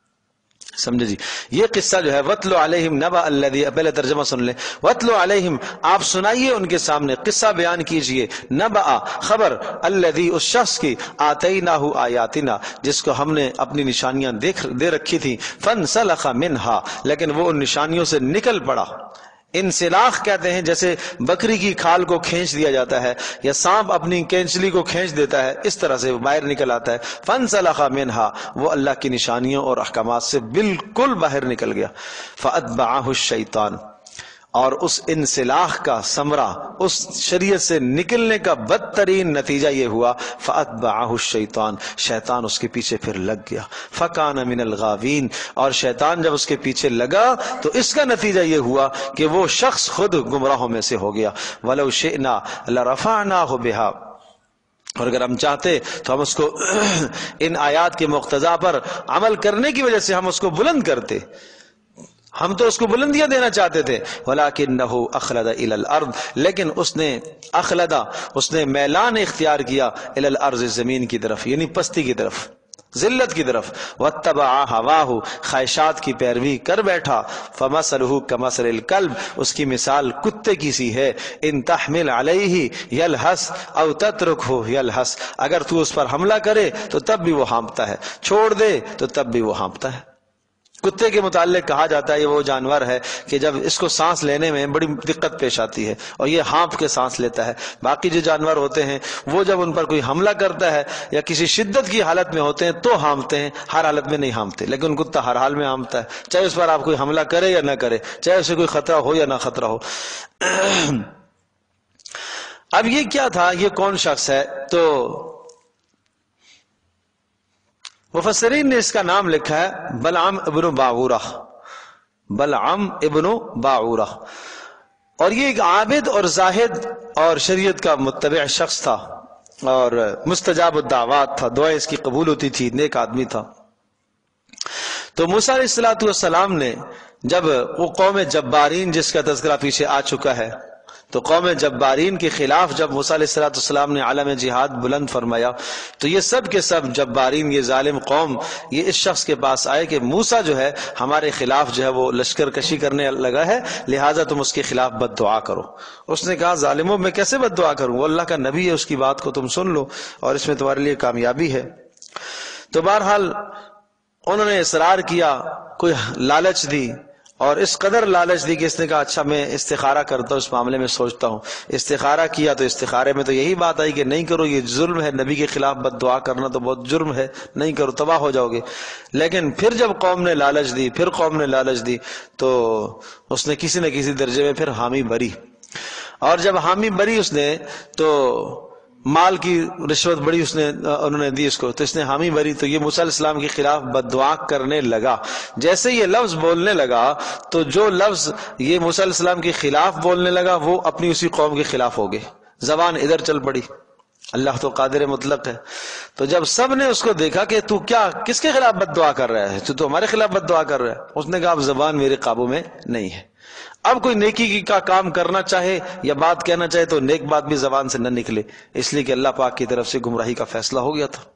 سمجھے جی؟ یہ قصہ جو ہے وَاتْلُ عَلَيْهِمْ نَبَأَ الَّذِي، پہلے ترجمہ سن لیں. وَاتْلُ عَلَيْهِمْ، آپ سنائیے ان کے سامنے، قصہ بیان کیجئے، نبأ، خبر، الذی، اس شخص کی، آتیناہ آیاتنا، جس کو ہم نے اپنی نشانیاں دے رکھی تھی، فانسلخ منہا، لیکن وہ ان نشانیوں سے نکل پڑا. انسلاخ کہتے ہیں جیسے بکری کی کھال کو کھینچ دیا جاتا ہے یا سانپ اپنی کینچلی کو کھینچ دیتا ہے، اس طرح سے باہر نکل آتا ہے. فانسلخ منہا، وہ اللہ کی نشانیوں اور احکامات سے بالکل باہر نکل گیا. فاتبعہ الشیطان، اور اس انسلاخ کا ثمرہ، اس شریعت سے نکلنے کا بدترین نتیجہ یہ ہوا فَأَتْبَعَهُ الشَّيْطَانُ، شیطان اس کے پیچھے پھر لگ گیا، فَكَانَ مِنَ الْغَاوِينَ، اور شیطان جب اس کے پیچھے لگا تو اس کا نتیجہ یہ ہوا کہ وہ شخص خود گمراہوں میں سے ہو گیا۔ وَلَوْ شِئْنَا لَرَفَعْنَاهُ بِهَا، اور اگر ہم چاہتے تو ہم اس کو ان آیات کے مقتضا پر عمل کرنے کی وجہ سے ہم اس کو بلند کرتے، ہم تو اس کو بلندیاں دینا چاہتے تھے، وَلَكِنَّهُ أَخْلَدَ إِلَى الْأَرْضِ، لیکن اس نے اخلدہ، اس نے میلان اختیار کیا إِلَى الْأَرْضِ، زمین کی طرف، یعنی پستی کی طرف، ذلت کی طرف، وَاتَّبَعَ هَوَاهُ، خواہشات کی پیروی کر بیٹھا، فَمَثَلُهُ كَمَثَلِ الْكَلْبِ، اس کی مثال کتے کی سی ہے، إِن تَحْمِلْ عَلَيْهِ يَلْهَثْ أَوْ تَتْرُكْهُ يَلْهَثْ، اگر تو اس پر حملہ کرے تو تب بھی وہ ہانپتا ہے، چھوڑ دے تو تب بھی وہ ہانپتا ہے۔ کتے کے متعلق کہا جاتا ہے یہ وہ جانور ہے کہ جب اس کو سانس لینے میں بڑی دقت پیش آتی ہے اور یہ ہانپ کے سانس لیتا ہے۔ باقی جو جانور ہوتے ہیں وہ جب ان پر کوئی حملہ کرتا ہے یا کسی شدت کی حالت میں ہوتے ہیں تو ہانپتے ہیں، ہر حالت میں نہیں ہانپتے، لیکن کتا ہر حال میں ہانپتا ہے، چاہے اس پر آپ کوئی حملہ کرے یا نہ کرے، چاہے اسے کوئی خطرہ ہو یا نہ خطرہ ہو۔ اب یہ کیا تھا، یہ کون شخص ہے؟ تو مفسرین نے اس کا نام لکھا ہے بلعم ابن باعورہ، بلعم ابن باعورہ، اور یہ ایک عابد اور زاہد اور شریعت کا متبع شخص تھا اور مستجاب الدعوات تھا، دعائیں اس کی قبول ہوتی تھی، نیک آدمی تھا۔ تو موسیٰ علیہ السلام نے جب وہ قوم جبارین جس کا تذکرہ پیچھے آ چکا ہے، تو قوم جبارین کے خلاف جب موسیٰ علیہ السلام نے عالم جہاد بلند فرمایا تو یہ سب کے سب جبارین، یہ ظالم قوم، یہ اس شخص کے پاس آئے کہ موسیٰ جو ہے ہمارے خلاف جو ہے وہ لشکر کشی کرنے لگا ہے، لہٰذا تم اس کے خلاف بد دعا کرو۔ اس نے کہا ظالموں میں کیسے بد دعا کروں، وہ اللہ کا نبی ہے، اس کی بات کو تم سن لو اور اس میں تمہارے لیے کامیابی ہے۔ تو بہرحال انہوں نے اصرار کیا، کوئی لالچ دی، اور اس قدر لالچ دی کہ اس نے کہا اچھا میں استخارہ کرتا ہوں، اس معاملے میں سوچتا ہوں۔ استخارہ کیا تو استخارے میں تو یہی بات آئی کہ نہیں کرو، یہ ظلم ہے، نبی کے خلاف بد دعا کرنا تو بہت جرم ہے، نہیں کرو تباہ ہو جاؤ گے۔ لیکن پھر جب قوم نے لالچ دی، پھر قوم نے لالچ دی، تو اس نے کسی نہ کسی درجے میں پھر حامی بری، اور جب حامی بری اس نے تو مال کی رشوت بڑی انہوں نے دی اس کو، تو اس نے حامی بری، تو یہ موسیٰ علیہ السلام کے خلاف بد دعا کرنے لگا۔ جیسے یہ لفظ بولنے لگا تو جو لفظ یہ موسیٰ علیہ السلام کے خلاف بولنے لگا وہ اپنی اسی قوم کے خلاف ہو گئے، زبان ادھر چل پڑی۔ اللہ تو قادر مطلق ہے۔ تو جب سب نے اس کو دیکھا کہ تو کیا کس کے خلاف بد دعا کر رہا ہے، تو ہمارے خلاف بد دعا کر رہا ہے، اس نے کہا اب زبان میرے قابو میں نہیں ہے۔ اب کوئی نیکی کا کام کرنا چاہے یا بات کہنا چاہے تو نیک بات بھی زبان سے نہ نکلے، اس لیے کہ اللہ پاک کی طرف سے گمراہی کا فیصلہ ہو گیا تھا۔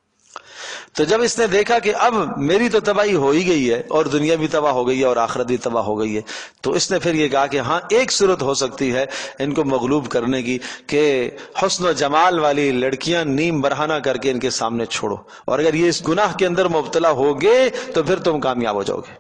تو جب اس نے دیکھا کہ اب میری تو تباہی ہو ہی گئی ہے اور دنیا بھی تباہ ہو گئی ہے اور آخرت بھی تباہ ہو گئی ہے، تو اس نے پھر یہ کہا کہ ہاں ایک صورت ہو سکتی ہے ان کو مغلوب کرنے کی، کہ حسن و جمال والی لڑکیاں نیم برہنہ کر کے ان کے سامنے چھوڑو، اور اگر یہ اس گناہ کے اندر مبتلا ہوگے تو پھر تم کامیاب ہو جاؤ گے۔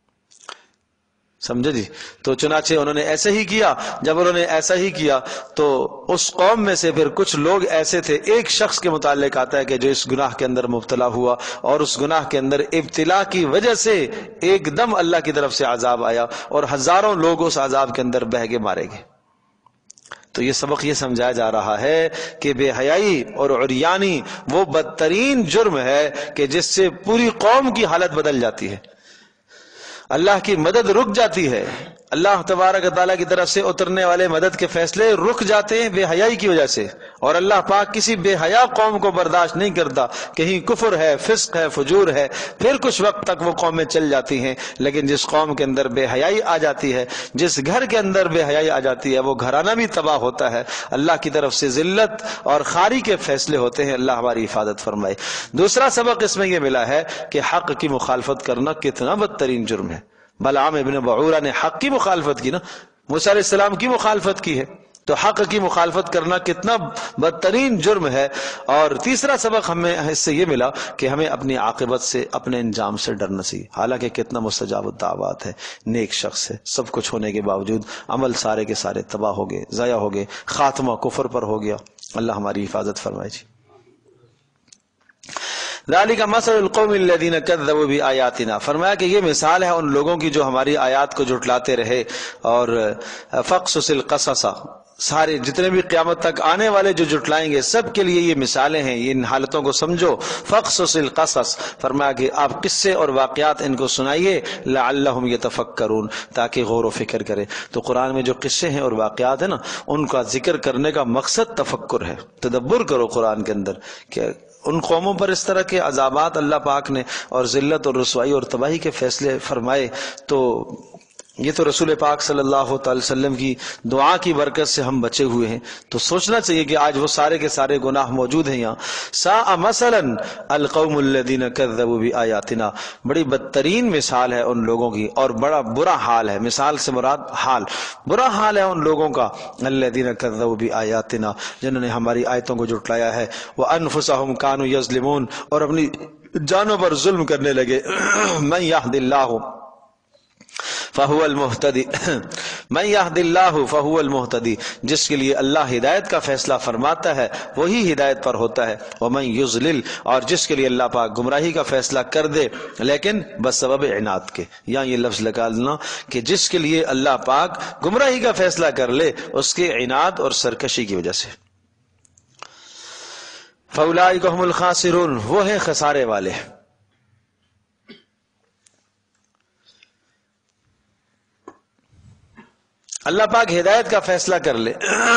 سمجھے جی؟ تو چنانچہ انہوں نے ایسے ہی کیا۔ جب انہوں نے ایسا ہی کیا تو اس قوم میں سے پھر کچھ لوگ ایسے تھے، ایک شخص کے متعلق آتا ہے کہ جو اس گناہ کے اندر مبتلا ہوا، اور اس گناہ کے اندر ابتلا کی وجہ سے ایک دم اللہ کی طرف سے عذاب آیا اور ہزاروں لوگ اس عذاب کے اندر بہہ کے مارے گئے۔ تو یہ سبق یہ سمجھایا جا رہا ہے کہ بے حیائی اور عریانی وہ بدترین جرم ہے کہ جس سے پوری قوم کی حالت بدل جاتی ہے، اللہ کی مدد رک جاتی ہے، اللہ تبارک تعالیٰ کی طرف سے اترنے والے مدد کے فیصلے رک جاتے ہیں بے حیائی کی وجہ سے، اور اللہ پاک کسی بے حیا قوم کو برداشت نہیں کرتا۔ کہیں کفر ہے، فسق ہے، فجور ہے، پھر کچھ وقت تک وہ قومیں چل جاتی ہیں، لیکن جس قوم کے اندر بے حیائی آ جاتی ہے، جس گھر کے اندر بے حیائی آ جاتی ہے، وہ گھرانہ بھی تباہ ہوتا ہے۔ اللہ کی طرف سے ذلت اور خاری کے فیصلے ہوتے ہیں۔ اللہ ہماری حفاظت فرمائے۔ دوسرا سبق اس میں یہ ملا ہے کہ حق کی مخالفت کرنا کتنا بدترین جرم ہے۔ بلعام ابن باعورہ نے حق کی مخالفت کی نا، موسیٰ علیہ السلام کی مخالفت کی ہے، تو حق کی مخالفت کرنا کتنا بدترین جرم ہے۔ اور تیسرا سبق ہمیں اس سے یہ ملا کہ ہمیں اپنی عاقبت سے، اپنے انجام سے ڈرنا چاہیے۔ حالانکہ کتنا مستجاب الدعوات ہے، نیک شخص ہے، سب کچھ ہونے کے باوجود عمل سارے کے سارے تباہ ہو گئے، ضائع ہو گئے، خاتمہ کفر پر ہو گیا۔ اللہ ہماری حفاظت فرمائے جی۔ ذالک مثل القوم الذین کذبوا بآیاتنا، فرمایا کہ یہ مثال ہے ان لوگوں کی جو ہماری آیات کو جھٹلاتے رہے. اور فقصص القصص، سارے جتنے بھی قیامت تک آنے والے جو جھٹلائیں گے سب کے لیے یہ مثالیں ہیں، ان حالتوں کو سمجھو. فقصص القصص، فرمایا کہ آپ قصے اور واقعات ان کو سنائیے. لعلہم یتفکرون، تاکہ غور و فکر کرے. تو قرآن میں جو قصے ہیں اور واقعات ہیں نا، ان کا ذکر کرنے کا مقصد تفکر ہے. تدبر کرو قرآن کے اندر کہ ان قوموں پر اس طرح کے عذابات اللہ پاک نے اور ذلت اور رسوائی اور تباہی کے فیصلے فرمائے. تو یہ تو رسول پاک صلی اللہ تعالی وسلم کی دعا کی برکت سے ہم بچے ہوئے ہیں. تو سوچنا چاہیے کہ آج وہ سارے کے سارے گناہ موجود ہیں یہاں. ساء مثلا القوم الذین کذبوا بآیاتنا، بڑی بدترین مثال ہے ان لوگوں کی اور بڑا برا حال ہے. مثال سے مراد حال، برا حال ہے ان لوگوں کا. الذین کذبوا بآیاتنا، جنہوں نے ہماری آیتوں کو جھٹلایا ہے. وانفسهم كانوا یظلمون، اور اپنی جانوں پر ظلم کرنے لگے. من یهد اللہ فہو المہتدی، من یہد اللہ فہو المہتدی، جس کے لیے اللہ ہدایت کا فیصلہ فرماتا ہے وہی ہدایت پر ہوتا ہے. ومن یضلل، اور جس کے لیے اللہ پاک گمراہی کا فیصلہ کر دے لیکن بسبب عناد کے. یہاں یہ لفظ لگا لینا کہ جس کے لیے اللہ پاک گمراہی کا فیصلہ کر لے اس کے عناد اور سرکشی کی وجہ سے. فاولئک هم الخاسرون، وہ ہیں خسارے والے. اللہ پاک ہدایت کا فیصلہ کر لے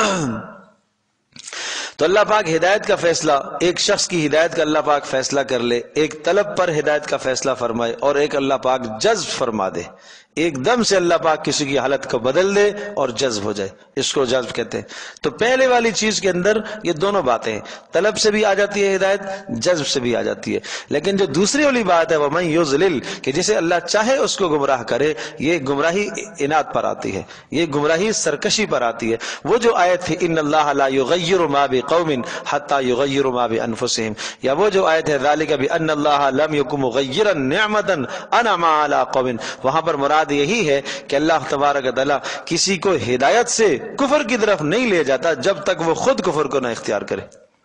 تو اللہ پاک ہدایت کا فیصلہ، ایک شخص کی ہدایت کا اللہ پاک فیصلہ کر لے، ایک طلب پر ہدایت کا فیصلہ فرمائے، اور ایک اللہ پاک جذب فرما دے. ایک دم سے اللہ پاک کسی کی حالت کو بدل دے اور جذب ہو جائے، اس کو جذب کہتے ہیں. تو پہلے والی چیز کے اندر یہ دونوں باتیں ہیں، طلب سے بھی آ جاتی ہے ہدایت، جذب سے بھی آ جاتی ہے. لیکن جو دوسری والی بات ہے وَمَن یُضْلِلْ، کہ جسے اللہ چاہے اس کو گمراہ کرے، یہ گمراہی عناد پر آتی ہے، یہ گمراہی سرکشی پر آتی ہے. وہ جو آیت تھی ان اللہ لا یغیر ما بقوم حتی یغیروا ما بانفسہم، یا وہ جو آیت ہے ذالک بان اللہ لم یکن مغیرا نعمتا انعم علی قوم، وہاں پر مراد یہی ہے کہ اللہ تبارک و تعالی کسی کو ہدایت سے کفر کی طرف نہیں لے جاتا جب تک وہ خود کفر کو نہ اختیار کرے.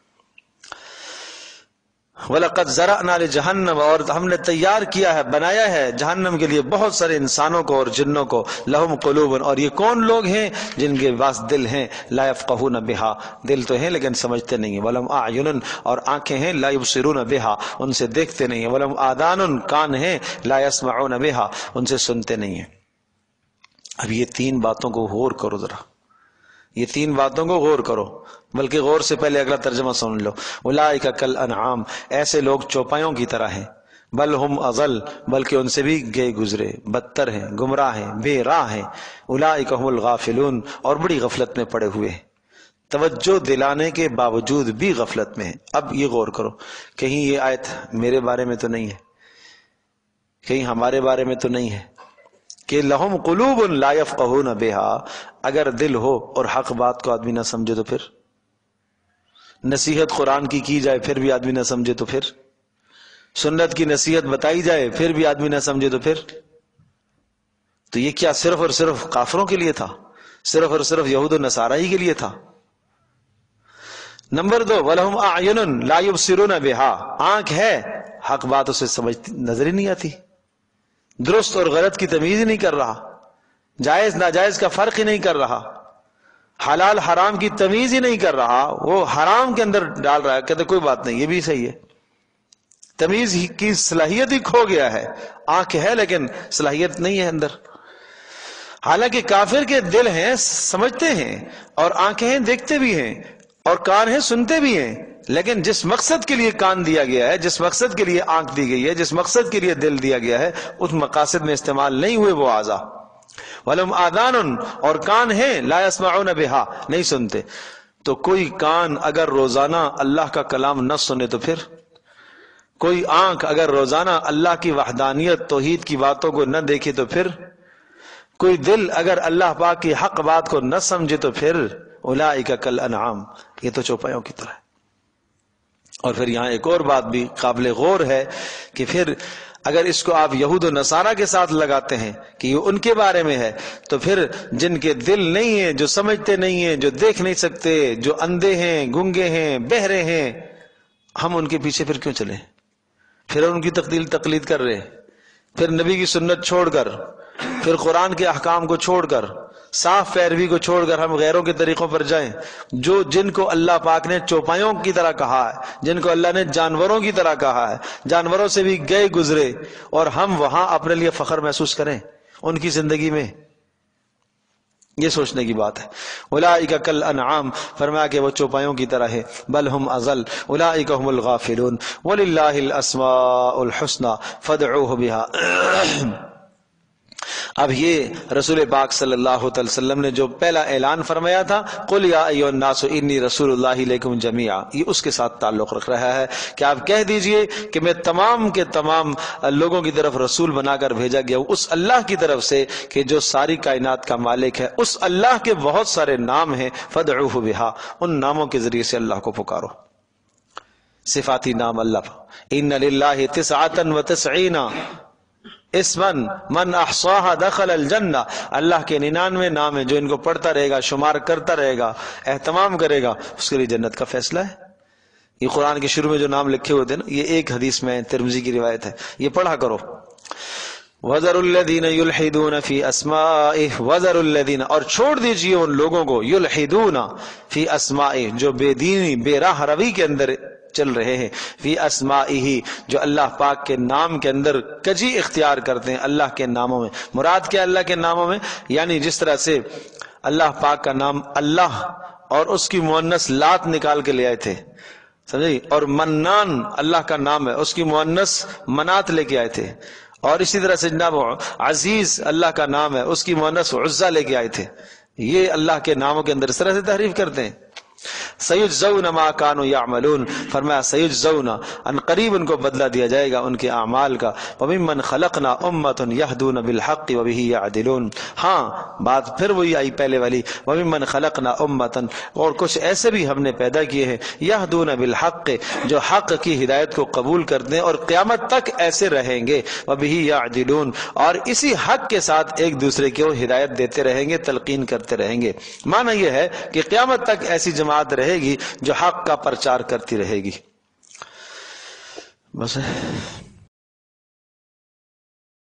وَلَقَدْ زَرَعْنَا لِجَهَنَّمَ، اور ہم نے تیار کیا ہے، بنایا ہے جہنم کے لیے بہت سارے انسانوں کو اور جنوں کو. لَهُمْ قُلُوبٌ، اور یہ کون لوگ ہیں جن کے پاس دل ہیں. لَا يَفْقَهُونَ بِهَا، دل تو ہیں لیکن سمجھتے نہیں ہیں. وَلَهُمْ أَعْيُنٌ، اور آنکھیں ہیں. لَا يُبْصِرُونَ بِهَا، ان سے دیکھتے نہیں ہیں. وَلَهُمْ آذَانٌ، کان ہیں. لَا يَسْمَعُونَ بِهَا، ان سے سنتے نہیں ہیں. اب یہ تین باتوں کو غور کرو ذرا، یہ تین باتوں کو غور کرو، بلکہ غور سے پہلے اگلا ترجمہ سن لو. اولئک کالانعام، ایسے لوگ چوپایوں کی طرح ہیں. بل ہم اضل، بلکہ ان سے بھی گئے گزرے، بدتر ہیں، گمراہ ہیں، بے راہ ہیں. اولئک هم الغافلون، اور بڑی غفلت میں پڑے ہوئے ہیں، توجہ دلانے کے باوجود بھی غفلت میں ہیں. اب یہ غور کرو، کہیں یہ آیت میرے بارے میں تو نہیں ہے، کہیں ہمارے بارے میں تو نہیں ہے کہ لہم قلوب لا یفقہون بہا. اگر دل ہو اور حق بات کو آدمی نہ سمجھے تو پھر، نصیحت قرآن کی جائے پھر بھی آدمی نہ سمجھے تو پھر، سنت کی نصیحت بتائی جائے پھر بھی آدمی نہ سمجھے تو پھر، تو یہ کیا صرف اور صرف کافروں کے لیے تھا؟ صرف اور صرف یہود و نصارائی کے لیے تھا؟ نمبر 2، وَلَهُمْ أَعْيُنٌ لَا يُبْصِرُونَ بِهَا، آنکھ ہے، حق بات اسے سمجھ نظر ہی نہیں آتی، درست اور غلط کی تمیز ہی نہیں کر رہا، جائز ناجائز کا فرق ہی نہیں کر رہا، حلال حرام کی تمیز ہی نہیں کر رہا، وہ حرام کے اندر ڈال رہا ہے، کہتے کوئی بات نہیں یہ بھی صحیح ہے. تمیز کی صلاحیت ہی کھو گیا ہے، آنکھ ہے لیکن صلاحیت نہیں ہے اندر. حالانکہ کافر کے دل ہیں، سمجھتے ہیں، اور آنکھیں ہیں، دیکھتے بھی ہیں، اور کان ہیں، سنتے بھی ہیں، لیکن جس مقصد کے لیے کان دیا گیا ہے، جس مقصد کے لیے آنکھ دی گئی ہے، جس مقصد کے لیے دل دیا گیا ہے، اس مقاصد میں استعمال نہیں ہوئے وہ اعضاء. وَلَهُمْ آذَانٌ، اور کان ہیں، لَا يَسْمَعُونَ بِهَا، نہیں سنتے. تو کوئی کان اگر روزانہ اللہ کا کلام نہ سنے تو پھر، کوئی آنکھ اگر روزانہ اللہ کی وحدانیت توحید کی باتوں کو نہ دیکھے تو پھر، کوئی دل اگر اللہ پاک کی حق بات کو نہ سمجھے تو پھر، اولئک کالانعام، یہ تو چوپایوں کی طرح ہے. اور پھر یہاں ایک اور بات بھی قابل غور ہے کہ پھر اگر اس کو آپ یہود و نصارہ کے ساتھ لگاتے ہیں کہ یہ ان کے بارے میں ہے، تو پھر جن کے دل نہیں ہیں، جو سمجھتے نہیں ہیں، جو دیکھ نہیں سکتے، جو اندھے ہیں، گنگے ہیں، بہرے ہیں، ہم ان کے پیچھے پھر کیوں چلیں؟ پھر ان کی تقلید کر رہے، پھر نبی کی سنت چھوڑ کر، پھر قرآن کے احکام کو چھوڑ کر، صاف پیروی کو چھوڑ کر ہم غیروں کے طریقوں پر جائیں، جن کو اللہ پاک نے چوپایوں کی طرح کہا ہے، جن کو اللہ نے جانوروں کی طرح کہا ہے، جانوروں سے بھی گئے گزرے، اور ہم وہاں اپنے لیے فخر محسوس کریں ان کی زندگی میں، یہ سوچنے کی بات ہے۔ اولئک کالانعام، فرمایا کہ وہ چوپایوں کی طرح ہے، بل ہم اضل، اولئک هم الغافلون، وللہ الاسماء الحسنى فادعوه بها۔ اب یہ رسول پاک صلی اللہ علیہ وسلم نے جو پہلا اعلان فرمایا تھا، قل یا ایھا الناس انی رسول اللہ الیکم جمیعا، یہ اس کے ساتھ تعلق رکھ رہا ہے کہ آپ کہہ دیجئے کہ میں تمام کے تمام لوگوں کی طرف رسول بنا کر بھیجا گیا ہوں، اس اللہ کی طرف سے کہ جو ساری کائنات کا مالک ہے، اس اللہ کے بہت سارے نام ہیں، فادعوه بها، ان ناموں کے ذریعے سے اللہ کو پکارو، صفاتی نام اللہ، ان للہ 99 اسمن من احصاها دخل الجنہ، اللہ کے 99 نام ہیں جو ان کو پڑھتا رہے گا، شمار کرتا رہے گا، اہتمام کرے گا، اس کے لیے جنت کا فیصلہ ہے۔ یہ قرآن کے شروع میں جو نام لکھے ہوتے ہیں نا، یہ ایک حدیث میں ترمذی کی روایت ہے، یہ پڑھا کرو۔ وَذَرُوا الَّذِينَ يُلْحِدُونَ فِي أَسْمَائِهِ، وَذَرُوا الَّذِينَ، اور چھوڑ دیجئے ان لوگوں کو، يُلْحِدُونَ فِي أَسْمَائِهِ، جو بے دینی بے راہ روی کے اندر چل رہے ہیں، فی اسمائہ، جو اللہ پاک کے نام کے اندر کجی اختیار کرتے ہیں، اللہ کے ناموں میں۔ مراد کیا اللہ کے ناموں میں؟ یعنی جس طرح سے اللہ پاک کا نام اللہ اور اس کی مؤنث لات نکال کے لے آئے تھے، سمجھے، اور منان اللہ کا نام ہے، اس کی مؤنث منات لے کے آئے تھے، اور اسی طرح سے جناب عزیز اللہ کا نام ہے، اس کی مؤنث عزا لے کے آئے تھے۔ یہ اللہ کے ناموں کے اندر اس طرح سے تحریف کرتے ہیں۔ سیجزون ما کانوا یعملون، فرمایا سیجزون، ان قریب ان کو بدلہ دیا جائے گا ان کے اعمال کا۔ وممن خلقنا امۃ یہدون بالحق وبہ یعدلون، ہاں بات پھر وہی آئی پہلے والی، وممن خلقنا امۃ، اور کچھ ایسے بھی ہم نے پیدا کیے ہیں، یہدون بالحق، جو حق کی ہدایت کو قبول کرتے ہیں اور قیامت تک ایسے رہیں گے، وبہ یعدلون، اور اسی حق کے ساتھ ایک دوسرے کو ہدایت دیتے رہیں گے، تلقین کرتے رہیں گے۔ معنی یہ ہے کہ قیامت تک ایسی جماعت رہے گی جو حق کا پرچار کرتی رہے گی۔ بس